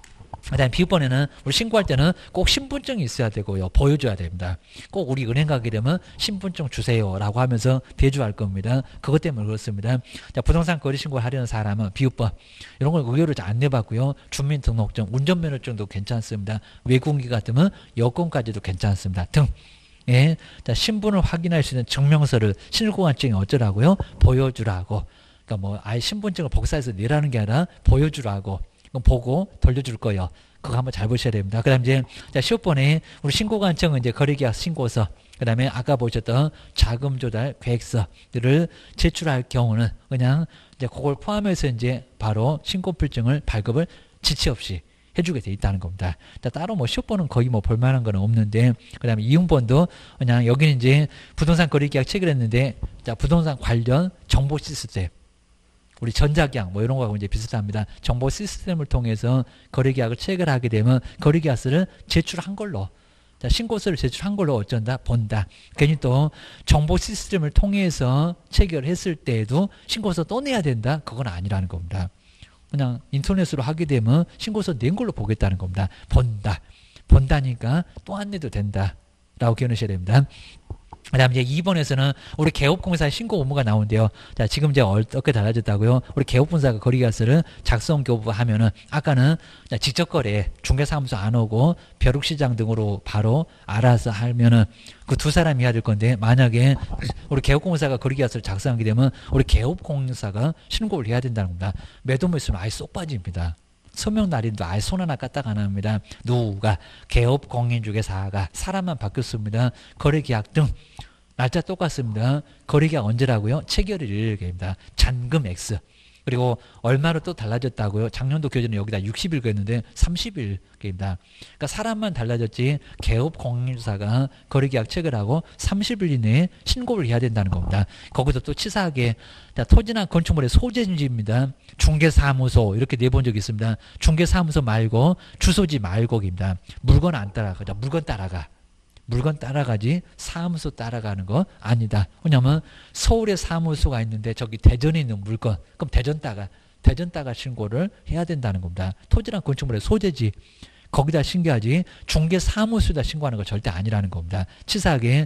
그 다음에 비번에는 우리 신고할 때는 꼭 신분증이 있어야 되고요. 보여줘야 됩니다. 꼭 우리 은행 가게 되면 신분증 주세요 라고 하면서 대조할 겁니다. 그것 때문에 그렇습니다. 자, 부동산 거래 신고를 하려는 사람은 비유법 이런 걸 의외로 잘 안 내봤고요. 주민등록증, 운전면허증도 괜찮습니다. 외국인 같으면 여권까지도 괜찮습니다. 등. 예. 자, 신분을 확인할 수 있는 증명서를 신고관증이 어쩌라고요? 보여주라고. 그러니까 뭐 아예 신분증을 복사해서 내라는 게 아니라 보여주라고. 그럼 보고 돌려줄 거예요. 그거 한번 잘 보셔야 됩니다. 그 다음 이제, 자, 십 번에 우리 신고관청은 이제 거래계약 신고서, 그 다음에 아까 보셨던 자금 조달 계획서들을 제출할 경우는 그냥 이제 그걸 포함해서 이제 바로 신고필증을 발급을 지체 없이 해주게 돼 있다는 겁니다. 자, 따로 뭐 십 번은 거의 뭐 볼만한 건 없는데, 그 다음에 이응번도 그냥 여기는 이제 부동산 거래계약 체결했는데, 자, 부동산 관련 정보 시스템. 우리 전자계약 뭐 이런 거하고 이제 비슷합니다. 정보 시스템을 통해서 거래계약을 체결하게 되면 거래계약서를 제출한 걸로, 자, 신고서를 제출한 걸로 어쩐다? 본다. 괜히 또 정보 시스템을 통해서 체결했을 때에도 신고서 또 내야 된다? 그건 아니라는 겁니다. 그냥 인터넷으로 하게 되면 신고서 낸 걸로 보겠다는 겁니다. 본다. 본다니까 또 안 내도 된다. 라고 기억하셔야 됩니다. 그 다음 이제 이 번에서는 우리 개업공사 신고 의무가 나오는데요. 자, 지금 이제 어떻게 달라졌다고요? 우리 개업공사가 거래계약서를 작성 교부하면은 아까는 직접 거래, 중개사무소 안 오고 벼룩시장 등으로 바로 알아서 하면은 그 두 사람이 해야 될 건데, 만약에 우리 개업공사가 거래계약서를 작성하게 되면 우리 개업공사가 신고를 해야 된다는 겁니다. 매도물 있으면 아예 쏙 빠집니다. 서명 날인도 아예 손 하나 까딱 안 합니다. 누가 개업 공인중개사가 사람만 바뀌었습니다. 거래계약 등 날짜 똑같습니다. 거래계약 언제라고요? 체결일입니다. 잔금 X. 그리고 얼마로 또 달라졌다고요? 작년도 교재는 여기다 육십 일 그랬는데 삼십 일입니다. 그러니까 사람만 달라졌지 개업 공인사가 거래계약 체결하고 삼십 일 이내에 신고를 해야 된다는 겁니다. 거기서 또 치사하게, 자, 토지나 건축물의 소재지입니다. 중개사무소 이렇게 내본 적이 있습니다. 중개사무소 말고 주소지 말고입니다. 물건 안 따라가죠. 물건 따라가. 물건 따라가지 사무소 따라가는 거 아니다. 왜냐하면 서울에 사무소가 있는데 저기 대전에 있는 물건, 그럼 대전 따가 대전 따가 신고를 해야 된다는 겁니다. 토지랑 건축물의 소재지. 거기다 신고하지 중개사무소에다 신고하는 거 절대 아니라는 겁니다. 치사하게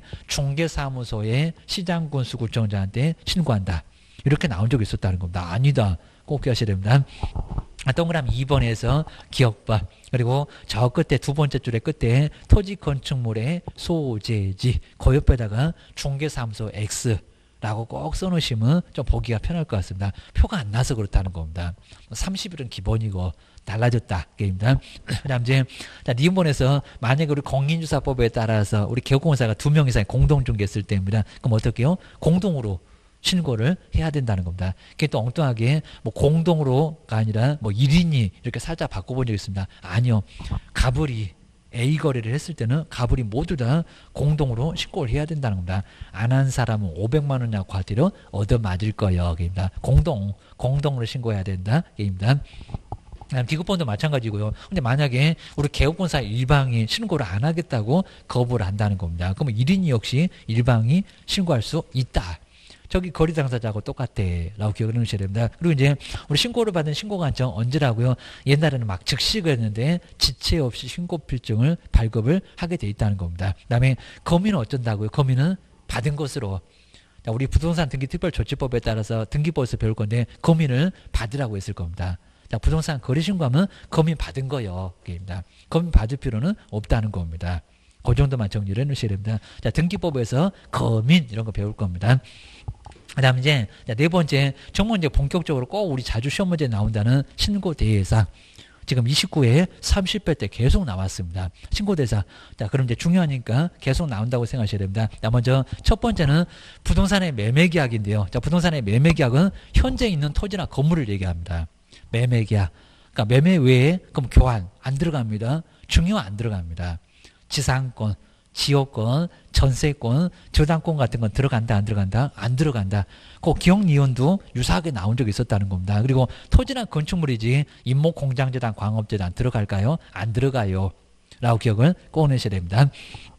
중개사무소에 시장군수구청장한테 신고한다. 이렇게 나온 적이 있었다는 겁니다. 아니다. 꼭 기억하셔야 됩니다. 동그라미 이 번에서 기억봐. 그리고 저 끝에 두 번째 줄의 끝에 토지 건축물의 소재지. 그 옆에다가 중개사무소 X라고 꼭 써놓으시면 좀 보기가 편할 것 같습니다. 표가 안 나서 그렇다는 겁니다. 삼십 일은 기본이고 달라졌다. 게임입니다. 그 다음 이제, 자, 니번에서 만약에 우리 공인주사법에 따라서 우리 개업공사가 두 명 이상의 공동중개했을 때입니다. 그럼 어떻게 해요? 공동으로 신고를 해야 된다는 겁니다. 그게 또 엉뚱하게 뭐 공동으로가 아니라 뭐 일 인이 이렇게 살짝 바꿔본 적이 있습니다. 아니요. 가불이 A 거래를 했을 때는 가불이 모두 다 공동으로 신고를 해야 된다는 겁니다. 안 한 사람은 오백만 원이나 과태료 얻어맞을 거예요. 게임입니다. 공동, 공동으로 신고해야 된다. 게임입니다. 기급본도 마찬가지고요. 근데 만약에 우리 개업공사 일방이 신고를 안 하겠다고 거부를 한다는 겁니다. 그러면 일 인이 역시 일방이 신고할 수 있다. 저기 거리 당사자하고 똑같아 라고 기억을 해놓으셔야 됩니다. 그리고 이제 우리 신고를 받은 신고관청 언제라고요? 옛날에는 막 즉시 그랬는데 지체 없이 신고필증을 발급을 하게 돼 있다는 겁니다. 그 다음에 거민은 어쩐다고요? 거민은 받은 것으로, 우리 부동산 등기특별조치법에 따라서 등기법에서 배울 건데 거민을 받으라고 했을 겁니다. 자, 부동산 거래신고하면 거민 받은 거요. 입니다. 거민 받을 필요는 없다는 겁니다. 그 정도만 정리를 해놓으셔야 됩니다. 자, 등기법에서 거민 이런 거 배울 겁니다. 그 다음 이제 네 번째, 정말 이제 본격적으로 꼭 우리 자주 시험 문제에 나온다는 신고대상. 지금 이십구 회 삼십 회 때 계속 나왔습니다. 신고대상. 자, 그럼 이제 중요하니까 계속 나온다고 생각하셔야 됩니다. 자, 먼저 첫 번째는 부동산의 매매계약인데요. 자, 부동산의 매매계약은 현재 있는 토지나 건물을 얘기합니다. 매매계약. 그러니까 매매 외에 그럼 교환 안 들어갑니다. 중요 안 들어갑니다. 지상권, 지역권, 전세권, 저당권 같은 건 들어간다 안 들어간다? 안 들어간다. 그 기억니은도 유사하게 나온 적이 있었다는 겁니다. 그리고 토지나 건축물이지 임목공장재단, 광업재단 들어갈까요? 안 들어가요. 라고 기억을 꼭 내셔야 됩니다.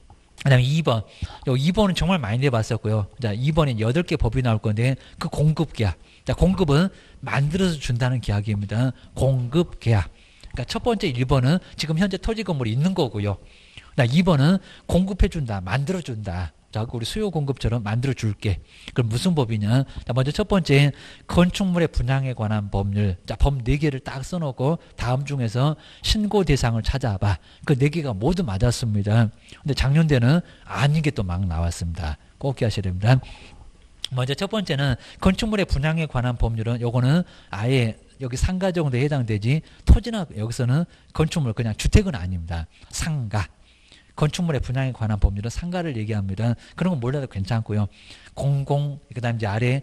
그 다음에 이 번. 이 번은 정말 많이 내봤었고요. 자, 이 번엔 여덟 개 법이 나올 건데 그 공급계약. 자, 공급은 만들어서 준다는 계약입니다. 공급계약. 그러니까 첫 번째 일 번은 지금 현재 토지 건물이 있는 거고요. 이 번은 공급해준다, 만들어준다. 자, 우리 수요 공급처럼 만들어줄게. 그럼 무슨 법이냐? 자, 먼저 첫 번째, 건축물의 분양에 관한 법률. 자, 법 네 개를 딱 써놓고 다음 중에서 신고 대상을 찾아봐. 그 네 개가 모두 맞았습니다. 근데 작년대는 아닌 게 또 막 나왔습니다. 꼭 기억하셔야 됩니다. 먼저 첫 번째는 건축물의 분양에 관한 법률은 요거는 아예 여기 상가 정도에 해당되지 토지나 여기서는 건축물 그냥 주택은 아닙니다. 상가. 건축물의 분양에 관한 법률은 상가를 얘기합니다. 그런 건 몰라도 괜찮고요. 공공, 그 다음 이제 아래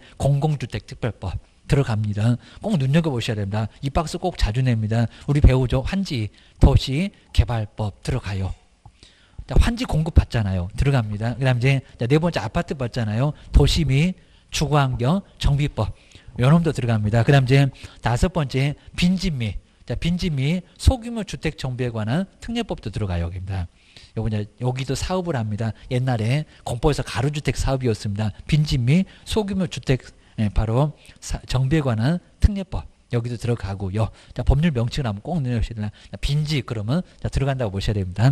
공공주택특별법 들어갑니다. 꼭 눈여겨보셔야 됩니다. 이 박스 꼭 자주 냅니다. 우리 배우죠. 환지, 도시, 개발법 들어가요. 자, 환지 공급 받잖아요. 들어갑니다. 그 다음 이제 네 번째 아파트 받잖아요. 도시 및 주거환경 정비법. 요놈도 들어갑니다. 그 다음 이제 다섯 번째 빈집 및, 자, 빈집 및 소규모 주택 정비에 관한 특례법도 들어가요. 여기입니다. 요거 이제 여기도 사업을 합니다. 옛날에 공포에서 가로주택 사업이었습니다. 빈집 및 소규모 주택, 예, 바로 사, 정비에 관한 특례법. 여기도 들어가고요. 자, 법률 명칭을 한번 꼭 넣으셔야 됩니다. 빈집 그러면 자, 들어간다고 보셔야 됩니다.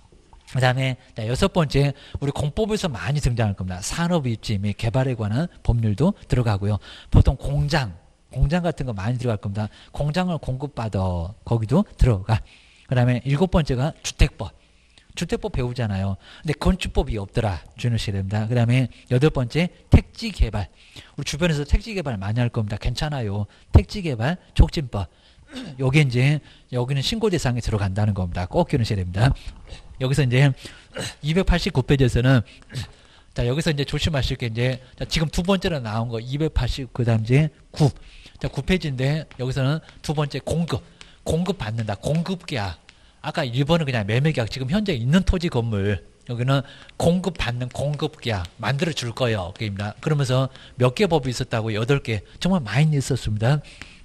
그 다음에 여섯 번째, 우리 공법에서 많이 등장할 겁니다. 산업입지 및 개발에 관한 법률도 들어가고요. 보통 공장, 공장 같은 거 많이 들어갈 겁니다. 공장을 공급받아 거기도 들어가. 그 다음에 일곱 번째가 주택법. 주택법 배우잖아요. 근데 건축법이 없더라. 주의하셔야 됩니다. 그 다음에 여덟 번째 택지개발. 우리 주변에서 택지개발 많이 할 겁니다. 괜찮아요. 택지개발 촉진법. 여기 이제 여기는 신고 대상에 들어간다는 겁니다. 꼭 기억하셔야 됩니다. 여기서 이제 이백팔십구 페이지에서는 자, 여기서 이제 조심하실 게 이제 자, 지금 두 번째로 나온 거 이백팔십 그다음 이제 구. 자, 구 페이지인데 여기서는 두 번째 공급. 공급 받는다. 공급계약. 아까 일 번은 그냥 매매계약. 지금 현재 있는 토지 건물. 여기는 공급받는 공급계약 만들어 줄 거예요. 그입니다. 그러면서 몇 개 법이 있었다고? 여덟 개. 정말 많이 있었습니다.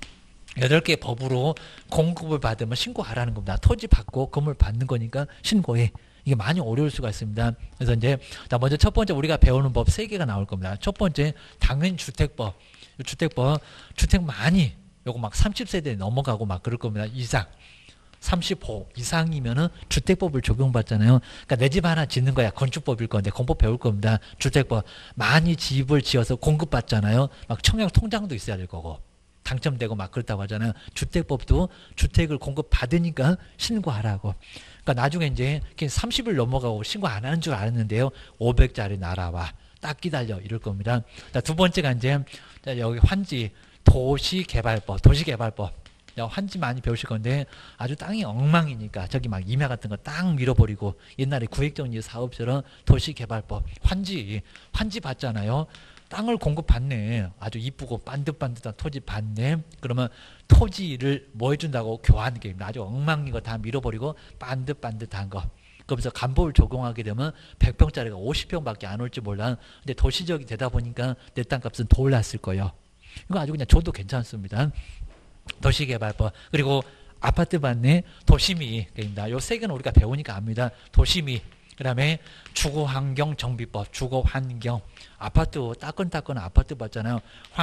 여덟 개 법으로 공급을 받으면 신고하라는 겁니다. 토지 받고 건물 받는 거니까 신고해. 이게 많이 어려울 수가 있습니다. 그래서 이제 자 먼저 첫 번째 우리가 배우는 법 세 개가 나올 겁니다. 첫 번째 당연히 주택법. 주택법 주택 많이 요거 막 삼십 세대 넘어가고 막 그럴 겁니다. 이상 삼십오 이상이면은 주택법을 적용받잖아요. 그러니까 내 집 하나 짓는 거야. 건축법일 건데 건법 배울 겁니다. 주택법 많이 집을 지어서 공급받잖아요. 막 청약 통장도 있어야 될 거고 당첨되고 막 그렇다고 하잖아요. 주택법도 주택을 공급받으니까 신고하라고. 그러니까 나중에 이제 삼십을 넘어가고 신고 안 하는 줄 알았는데요. 오백짜리 날아와. 딱 기다려. 이럴 겁니다. 자, 두 번째가 이제 여기 환지 도시개발법. 도시개발법. 환지 많이 배우실 건데 아주 땅이 엉망이니까 저기 막 임야 같은 거 딱 밀어버리고 옛날에 구획정리 사업처럼 도시개발법. 환지. 환지 받잖아요. 땅을 공급받네. 아주 이쁘고 반듯반듯한 토지 받네. 그러면 토지를 뭐 해준다고 교환 게임입니다. 아주 엉망인 거 다 밀어버리고 반듯반듯한 거. 그러면서 간법을 적용하게 되면 백 평짜리가 오십 평밖에 안 올지 몰라. 근데 도시적이 되다 보니까 내 땅값은 더 올랐을 거예요. 이거 아주 그냥 줘도 괜찮습니다. 도시개발법. 그리고 아파트 받네. 도시미 게임입니다. 요 세 개는 우리가 배우니까 압니다. 도시미. 그 다음에 주거환경정비법, 주거환경. 아파트, 따끈따끈 아파트 봤잖아요.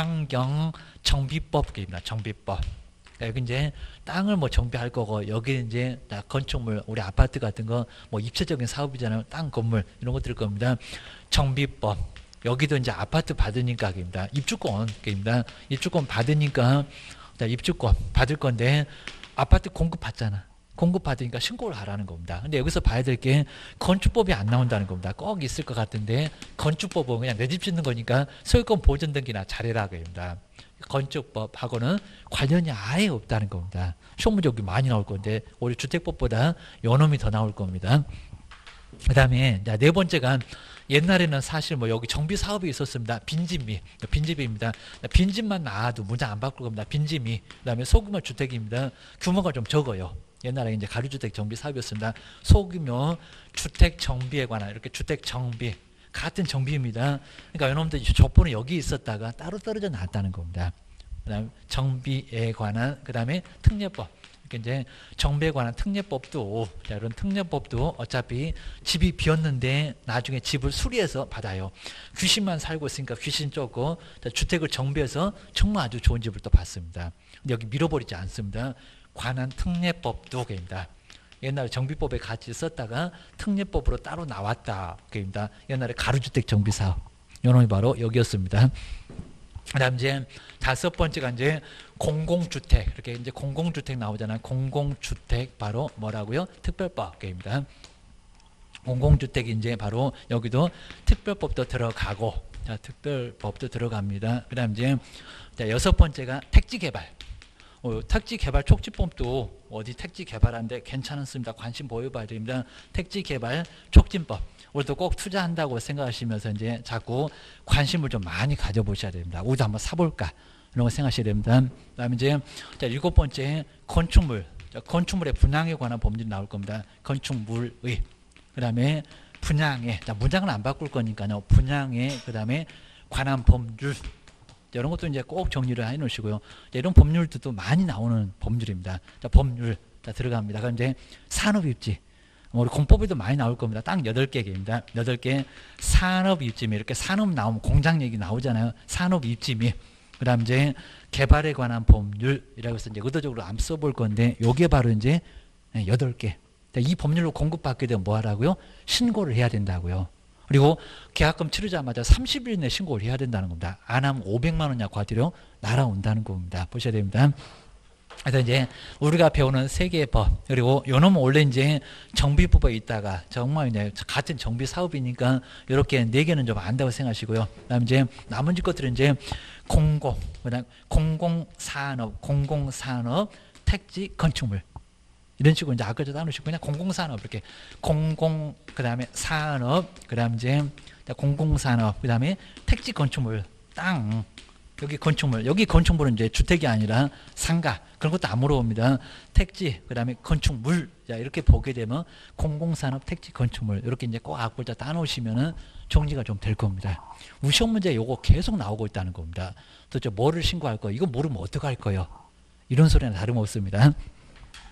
환경정비법입니다. 정비법. 여기 이제 땅을 뭐 정비할 거고, 여기 이제 건축물, 우리 아파트 같은 거, 뭐 입체적인 사업이잖아요. 땅, 건물, 이런 것들 겁니다. 정비법. 여기도 이제 아파트 받으니까, 입니다. 입주권, 입니다. 입주권 받으니까, 입주권 받을 건데, 아파트 공급 받잖아. 공급받으니까 신고를 하라는 겁니다. 근데 여기서 봐야 될 게 건축법이 안 나온다는 겁니다. 꼭 있을 것 같은데 건축법은 그냥 내 집 짓는 거니까 소유권 보전 등기나 잘해라 그럽니다. 건축법하고는 관련이 아예 없다는 겁니다. 시험 문제 여기 많이 나올 건데 우리 주택법보다 요놈이 더 나올 겁니다. 그 다음에 네 번째가 옛날에는 사실 뭐 여기 정비 사업이 있었습니다. 빈집미, 빈집입니다. 빈집만 나와도 문장 안 바꿀 겁니다. 빈집미. 그 다음에 소규모 주택입니다. 규모가 좀 적어요. 옛날에 이제 가류주택 정비 사업이었습니다. 소규모 주택 정비에 관한 이렇게 주택 정비 같은 정비입니다. 그러니까 여러분들 족보는 여기 있었다가 따로 떨어져 나왔다는 겁니다. 그다음 정비에 관한 그다음에 특례법. 이렇게 이제 정비에 관한 특례법도 자, 이런 특례법도 어차피 집이 비었는데 나중에 집을 수리해서 받아요. 귀신만 살고 있으니까 귀신 쫓고 주택을 정비해서 정말 아주 좋은 집을 또 받습니다. 근데 여기 밀어버리지 않습니다. 관한 특례법도 그입니다. 옛날에 정비법에 같이 썼다가 특례법으로 따로 나왔다 그입니다. 옛날에 가루주택 정비사업 요놈이 바로 여기였습니다. 그다음 이제 다섯 번째가 이제 공공주택 이렇게 이제 공공주택 나오잖아요. 공공주택 바로 뭐라고요? 특별법입니다. 공공주택이 이제 바로 여기도 특별법도 들어가고 자, 특별법도 들어갑니다. 그다음 이제 자, 여섯 번째가 택지개발. 어, 택지개발 촉진법도 어디 택지개발하는데 괜찮습니다. 관심 보여봐야 됩니다. 택지개발 촉진법. 우리도 꼭 투자한다고 생각하시면서 이제 자꾸 관심을 좀 많이 가져보셔야 됩니다. 우리도 한번 사볼까 이런 거 생각하셔야 됩니다. 그다음에 이제 자, 일곱 번째 건축물. 자, 건축물의 분양에 관한 법률이 나올 겁니다. 건축물의. 그다음에 분양에. 자, 문장은 안 바꿀 거니까요. 분양에 그다음에 관한 법률. 이런 것도 이제 꼭 정리를 해 놓으시고요. 이런 법률도 많이 나오는 법률입니다. 자, 법률 자, 들어갑니다. 그럼 이제 산업입지. 우리 공법에도 많이 나올 겁니다. 딱 여덟 개입니다. 여덟 개 산업입지미 이렇게 산업 나오면 공장 얘기 나오잖아요. 산업입지미. 그다음 이제 개발에 관한 법률이라고 해서 이제 의도적으로 안 써볼 건데 요게 바로 이제 여덟 개. 이 법률로 공급받게 되면 뭐 하라고요? 신고를 해야 된다고요. 그리고 계약금 치르자마자 삼십 일 내 신고를 해야 된다는 겁니다. 안 하면 오백만 원 이하 과태료 날아온다는 겁니다. 보셔야 됩니다. 그래서 이제 우리가 배우는 세 개의 법 그리고 요놈은 원래 이제 정비법에 있다가 정말 이제 같은 정비 사업이니까 이렇게 네 개는 좀 안다고 생각하시고요. 그다음 이제 나머지 것들은 이제 공공, 그다음 공공산업, 공공산업, 택지, 건축물. 이런 식으로 이제 아까 저 나누시고 그냥 공공산업 이렇게 공공 그다음에 산업 그다음 이제 공공산업 그다음에 택지 건축물 땅 여기 건축물 여기 건축물은 이제 주택이 아니라 상가 그런 것도 안 물어봅니다. 택지 그다음에 건축물 자 이렇게 보게 되면 공공산업 택지 건축물 이렇게 이제 꼭 악보자 따놓으시면은 정리가 좀 될 겁니다. 우리 시험 문제 요거 계속 나오고 있다는 겁니다. 도대체 뭐를 신고할 거 이거 모르면 어떡할 거예요? 이런 소리는 다름없습니다.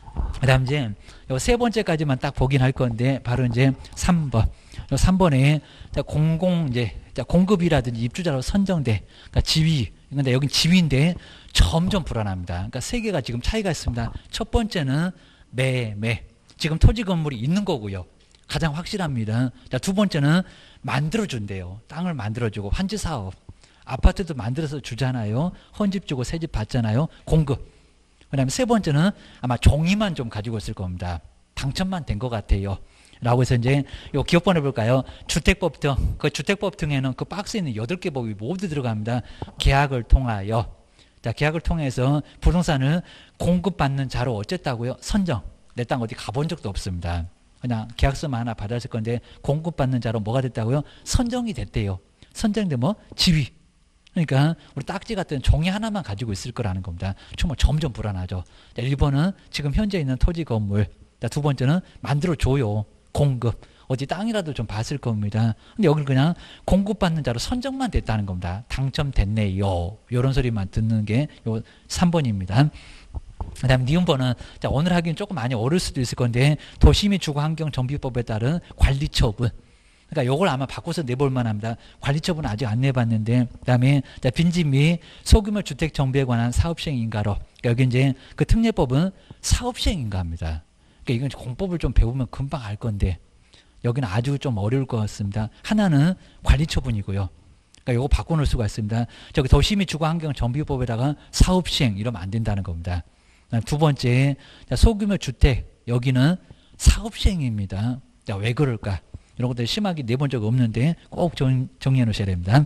그 다음 이제 요 세 번째까지만 딱 보긴 할 건데, 바로 이제 삼 번. 요 삼 번에 공공, 이제 공급이라든지 입주자로 선정돼. 그러니까 지위. 근데 여긴 지위인데 점점 불안합니다. 그러니까 세 개가 지금 차이가 있습니다. 첫 번째는 매매. 지금 토지 건물이 있는 거고요. 가장 확실합니다. 자, 두 번째는 만들어준대요. 땅을 만들어주고, 환지 사업. 아파트도 만들어서 주잖아요. 헌집 주고 새집 받잖아요. 공급. 그 다음에 세 번째는 아마 종이만 좀 가지고 있을 겁니다. 당첨만 된 것 같아요. 라고 해서 이제 요 기업번 해볼까요? 주택법 등, 그 주택법 등에는 그 박스에 있는 여덟 개 법이 모두 들어갑니다. 계약을 통하여. 자, 계약을 통해서 부동산을 공급받는 자로 어쨌다고요? 선정. 내 땅 어디 가본 적도 없습니다. 그냥 계약서만 하나 받았을 건데 공급받는 자로 뭐가 됐다고요? 선정이 됐대요. 선정되면 뭐? 지위. 그러니까 우리 딱지 같은 종이 하나만 가지고 있을 거라는 겁니다. 정말 점점 불안하죠. 자, 일 번은 지금 현재 있는 토지 건물. 자, 두 번째는 만들어줘요. 공급. 어디 땅이라도 좀 봤을 겁니다. 근데 여기를 그냥 공급받는 자로 선정만 됐다는 겁니다. 당첨됐네요. 이런 소리만 듣는 게 요 삼 번입니다. 그 다음 니은 번은, 자, 오늘 하기는 조금 많이 어려울 수도 있을 건데, 도시및 주거환경정비법에 따른 관리처분. 그러니까 요걸 아마 바꿔서 내볼 만합니다. 관리처분은 아직 안 내봤는데, 그 다음에 빈집 및 소규모 주택 정비에 관한 사업시행 인가로. 그러니까 여기 이제 그 특례법은 사업시행 인가입니다. 그러니까 이건 공법을 좀 배우면 금방 알 건데, 여기는 아주 좀 어려울 것 같습니다. 하나는 관리처분이고요. 그러니까 요거 바꿔놓을 수가 있습니다. 저기 도시 및 주거환경정비법에다가 사업시행 이러면 안 된다는 겁니다. 두 번째, 소규모 주택. 여기는 사업시행입니다. 자, 왜 그럴까? 이런 것들 심하게 내본 적 없는데 꼭 정, 정리해 놓으셔야 됩니다.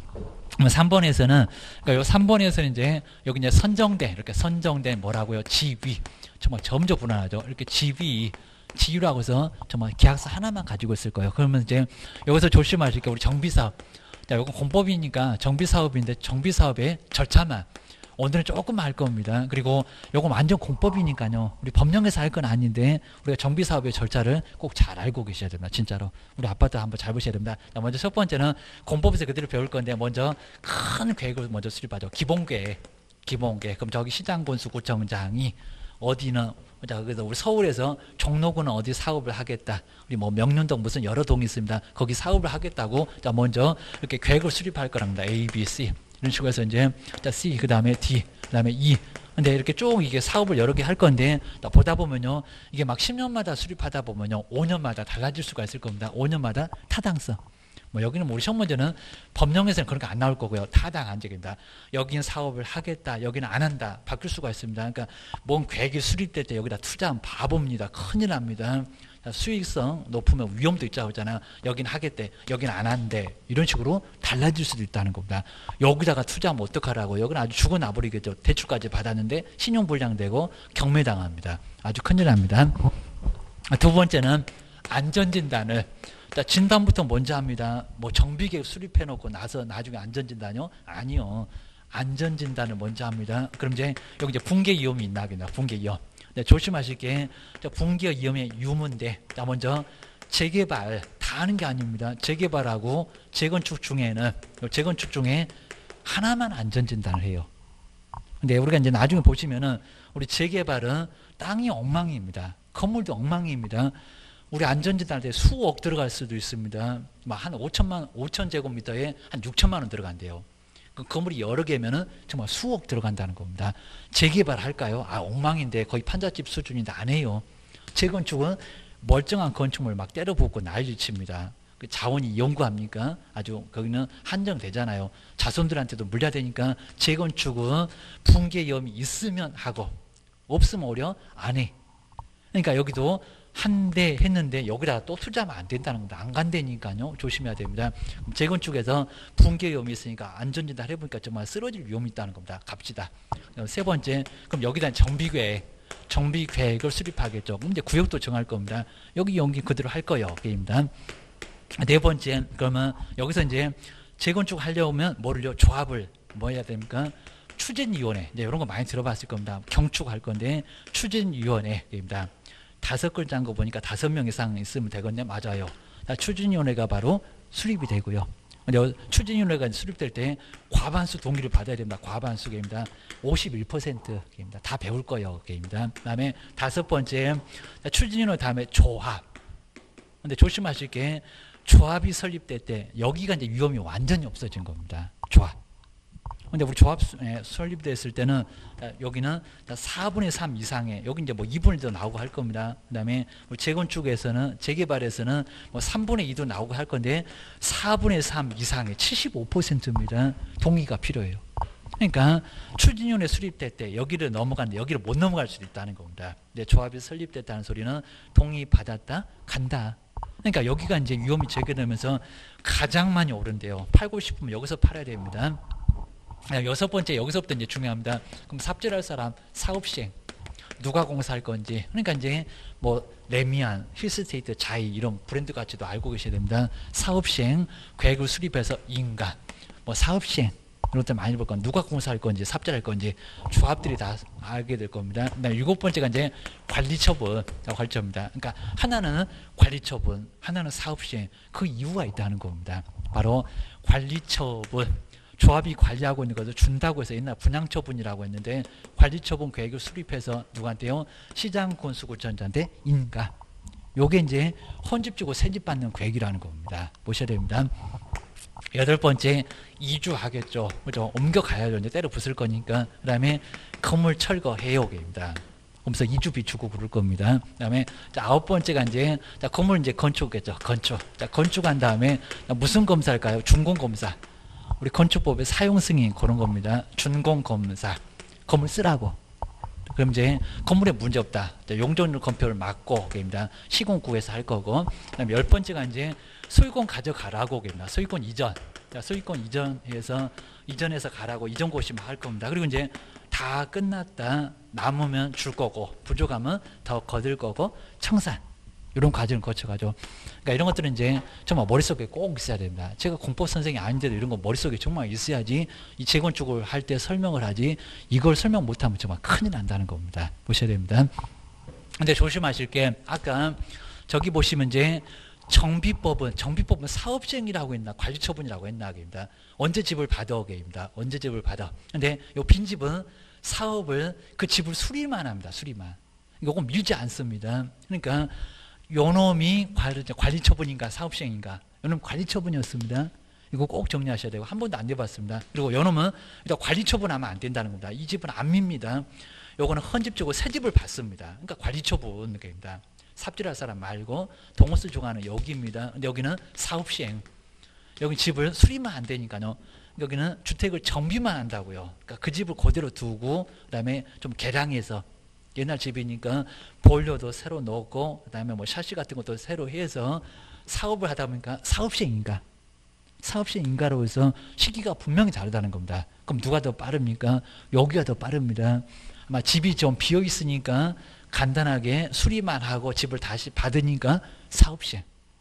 삼 번에서는, 그러니까 요 삼 번에서는 이제 여기 이제 선정된, 이렇게 선정된 뭐라고요? 지위. 정말 점점 불안하죠. 이렇게 지위, 지위라고 해서 정말 계약서 하나만 가지고 있을 거예요. 그러면 이제 여기서 조심하실 게 우리 정비사업. 자, 이건 공법이니까 정비사업인데 정비사업의 절차만. 오늘은 조금 할 겁니다. 그리고 요거 완전 공법이니까요. 우리 법령에서 할 건 아닌데 우리가 정비사업의 절차를 꼭 잘 알고 계셔야 됩니다. 진짜로. 우리 아파트 한번 잘 보셔야 됩니다. 자, 먼저 첫 번째는 공법에서 그대로 배울 건데 먼저 큰 계획을 먼저 수립하죠. 기본계획. 기본계획. 그럼 저기 시장군수구청장이 어디는, 자, 그래서 우리 서울에서 종로구는 어디 사업을 하겠다. 우리 뭐 명륜동 무슨 여러 동이 있습니다. 거기 사업을 하겠다고, 자, 먼저 이렇게 계획을 수립할 거랍니다. A, B, C. 이런 식으로 해서 이제, 자, C, 그 다음에 D, 그 다음에 E. 근데 이렇게 쭉 이게 사업을 여러 개 할 건데, 보다 보면요, 이게 막 십 년마다 수립하다 보면요, 오 년마다 달라질 수가 있을 겁니다. 오 년마다 타당성. 뭐 여기는 뭐 우리 시험 문제는 법령에서는 그런 거 안 나올 거고요. 타당 안적입니다. 여기는 사업을 하겠다, 여기는 안 한다, 바뀔 수가 있습니다. 그러니까 뭔 계획이 수립될 때 여기다 투자하면 바보입니다. 큰일 납니다. 수익성 높으면 위험도 있다고 하잖아요. 여기는 하겠대, 여기는 안 한대. 이런 식으로 달라질 수도 있다는 겁니다. 여기다가 투자하면 어떡하라고. 여기는 아주 죽어나버리겠죠. 대출까지 받았는데 신용불량되고 경매당합니다. 아주 큰일 납니다. 두 번째는 안전진단을, 자, 진단부터 먼저 합니다. 뭐 정비계획 수립해놓고 나서 나중에 안전진단이요? 아니요. 안전진단을 먼저 합니다. 그럼 이제 여기 이제 붕괴 위험이 있나 하겠나. 붕괴 위험. 네, 조심하실 게 붕괴 위험의 유무인데, 자, 먼저 재개발 다 하는 게 아닙니다. 재개발하고 재건축 중에는, 재건축 중에 하나만 안전진단을 해요. 근데 우리가 이제 나중에 보시면은 우리 재개발은 땅이 엉망입니다. 건물도 엉망입니다. 우리 안전진단할 때 수억 들어갈 수도 있습니다. 한 오천만, 오천 제곱미터에 한 육천만 원 들어간대요. 그 건물이 여러 개면은 정말 수억 들어간다는 겁니다. 재개발 할까요? 아, 엉망인데 거의 판잣집 수준인데 안 해요. 재건축은 멀쩡한 건축물 막 때려 붓고 난리칩니다. 그 자원이 연구합니까? 아주 거기는 한정되잖아요. 자손들한테도 물려야 되니까 재건축은 붕괴 위험이 있으면 하고 없으면 오히려 안 해. 그러니까 여기도 한 대 했는데 여기다가 또 투자하면 안 된다는 겁니다. 안 간다니까요. 조심해야 됩니다. 재건축에서 붕괴 위험이 있으니까 안전진단 해보니까 정말 쓰러질 위험이 있다는 겁니다. 갑시다. 세 번째, 그럼 여기다 정비계획, 정비계획을 수립하겠죠. 그럼 이제 구역도 정할 겁니다. 여기 연기 그대로 할 거예요. 게임입니다. 네 번째, 그러면 여기서 이제 재건축 하려면 뭐를요? 조합을 뭐 해야 됩니까? 추진위원회. 이제 이런 거 많이 들어봤을 겁니다. 경축할 건데 추진위원회입니다. 다섯 글자인 거 보니까 다섯 명 이상 있으면 되겠네. 맞아요. 추진위원회가 바로 수립이 되고요. 근데 추진위원회가 수립될 때 과반수 동의를 받아야 됩니다. 과반수 게임입니다. 오십일 퍼센트 게임입니다. 다 배울 거예요. 게임입니다. 그다음에 다섯 번째 추진위원회 다음에 조합. 근데 조심하실 게 조합이 설립될 때 여기가 이제 위험이 완전히 없어진 겁니다. 조합. 근데 우리 조합 에, 설립됐을 때는 여기는 사분의 삼 이상의 여기 이제 뭐 이분의 이도 나오고 할 겁니다. 그다음에 우리 재건축에서는 재개발에서는 뭐 삼분의 이도 나오고 할 건데 사분의 삼 이상의 칠십오 퍼센트입니다. 동의가 필요해요. 그러니까 추진위원회 수립될 때 여기를 넘어갔는데 여기를 못 넘어갈 수도 있다는 겁니다. 근데 조합이 설립됐다는 소리는 동의 받았다 간다. 그러니까 여기가 이제 위험이 제기되면서 가장 많이 오른대요. 팔고 싶으면 여기서 팔아야 됩니다. 여섯 번째 여기서부터 이제 중요합니다. 그럼 삽질할 사람 사업 시행 누가 공사할 건지 그러니까 이제 뭐 레미안, 힐스테이트, 자이 이런 브랜드 가치도 알고 계셔야 됩니다. 사업 시행 계획을 수립해서 인간 뭐 사업 시행 이런 것들 많이 볼 건 누가 공사할 건지 삽질할 건지 조합들이 다 알게 될 겁니다. 그다음에 일곱 번째가 이제 관리 처분 관리 처분입니다. 그러니까 하나는 관리 처분, 하나는 사업 시행 그 이유가 있다는 겁니다. 바로 관리 처분. 조합이 관리하고 있는 것을 준다고 해서 옛날 분양처분이라고 했는데 관리처분 계획을 수립해서 누구한테요? 시장건설구청자한테 인가. 요게 이제 헌집주고 세집받는 계획이라는 겁니다. 보셔야 됩니다. 여덟 번째 이주하겠죠. 그죠? 옮겨가야죠. 이제 때려 부술 거니까. 그 다음에 건물 철거 해요계입니다. 그러면서 이주비 주고 그럴 겁니다. 그 다음에 아홉 번째가 이제 자, 건물 이제 건축겠죠. 건축. 자, 건축한 다음에 무슨 검사일까요? 준공검사. 우리 건축법의 사용 승인 그런 겁니다. 준공검사. 건물 쓰라고. 그럼 이제 건물에 문제 없다. 용적률 검표를 막고 입니다. 시공구에서 할 거고. 그다음에 열 번째가 이제 소유권 가져가라고 입니다. 소유권 이전. 자, 소유권 이전해서 이전해서 가라고 이전 고시면 할 겁니다. 그리고 이제 다 끝났다. 남으면 줄 거고 부족하면 더 거둘 거고 청산. 이런 과정을 거쳐가죠. 그러니까 이런 것들은 이제 정말 머릿속에 꼭 있어야 됩니다. 제가 공법 선생이 아닌데도 이런 거 머릿속에 정말 있어야지 이 재건축을 할 때 설명을 하지 이걸 설명 못하면 정말 큰일 난다는 겁니다. 보셔야 됩니다. 근데 조심하실 게 아까 저기 보시면 이제 정비법은 정비법은 사업시행이라고 했나 관리처분이라고 했나 입니다. 언제 집을 받아 게입니다. 언제 집을 받아. 근데 요 빈집은 사업을 그 집을 수리만 합니다. 수리만. 이거 밀지 않습니다. 그러니까 요놈이 관리처분인가 사업시행인가 요놈 관리처분이었습니다. 이거 꼭 정리하셔야 되고 한 번도 안 돼봤습니다. 그리고 요놈은 일단 관리처분하면 안 된다는 겁니다. 이 집은 안 밉니다. 요거는 헌집주고 새 집을 받습니다. 그러니까 관리처분입니다. 삽질할 사람 말고 동호수 중하는 여기입니다. 근데 여기는 사업시행. 여기 집을 수리만 안 되니까요. 여기는 주택을 정비만 한다고요. 그러니까 그 집을 그대로 두고 그다음에 좀 개량해서 옛날 집이니까 보일러도 새로 넣고 그다음에 뭐 샤시 같은 것도 새로 해서 사업을 하다 보니까 사업시행인가 사업시행인가로 해서 시기가 분명히 다르다는 겁니다. 그럼 누가 더 빠릅니까? 여기가 더 빠릅니다. 아마 집이 좀 비어 있으니까 간단하게 수리만 하고 집을 다시 받으니까 사업시행.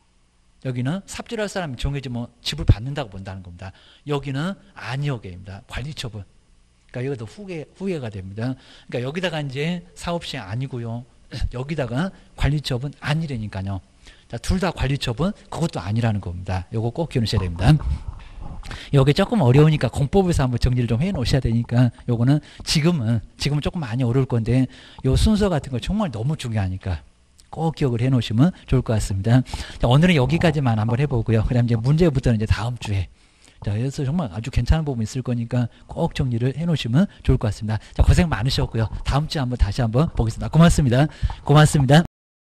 여기는 삽질할 사람이 정해지면 집을 받는다고 본다는 겁니다. 여기는 아니오게입니다. 관리처분. 그러니까 여기도 후회, 후회가 됩니다. 그러니까 여기다가 이제 사업시행 아니고요. 여기다가 관리처분 아니라니까요. 자, 둘 다 관리처분 그것도 아니라는 겁니다. 요거 꼭 기억하셔야 됩니다. 여기 조금 어려우니까 공법에서 한번 정리를 좀 해 놓으셔야 되니까 요거는 지금은 지금은 조금 많이 어려울 건데 요 순서 같은 거 정말 너무 중요하니까 꼭 기억을 해 놓으시면 좋을 것 같습니다. 자, 오늘은 여기까지만 한번 해보고요. 그 다음 이제 문제부터는 이제 다음 주에 자, 그래서 정말 아주 괜찮은 부분이 있을 거니까 꼭 정리를 해 놓으시면 좋을 것 같습니다. 자, 고생 많으셨고요. 다음 주에 한번 다시 한번 보겠습니다. 고맙습니다. 고맙습니다.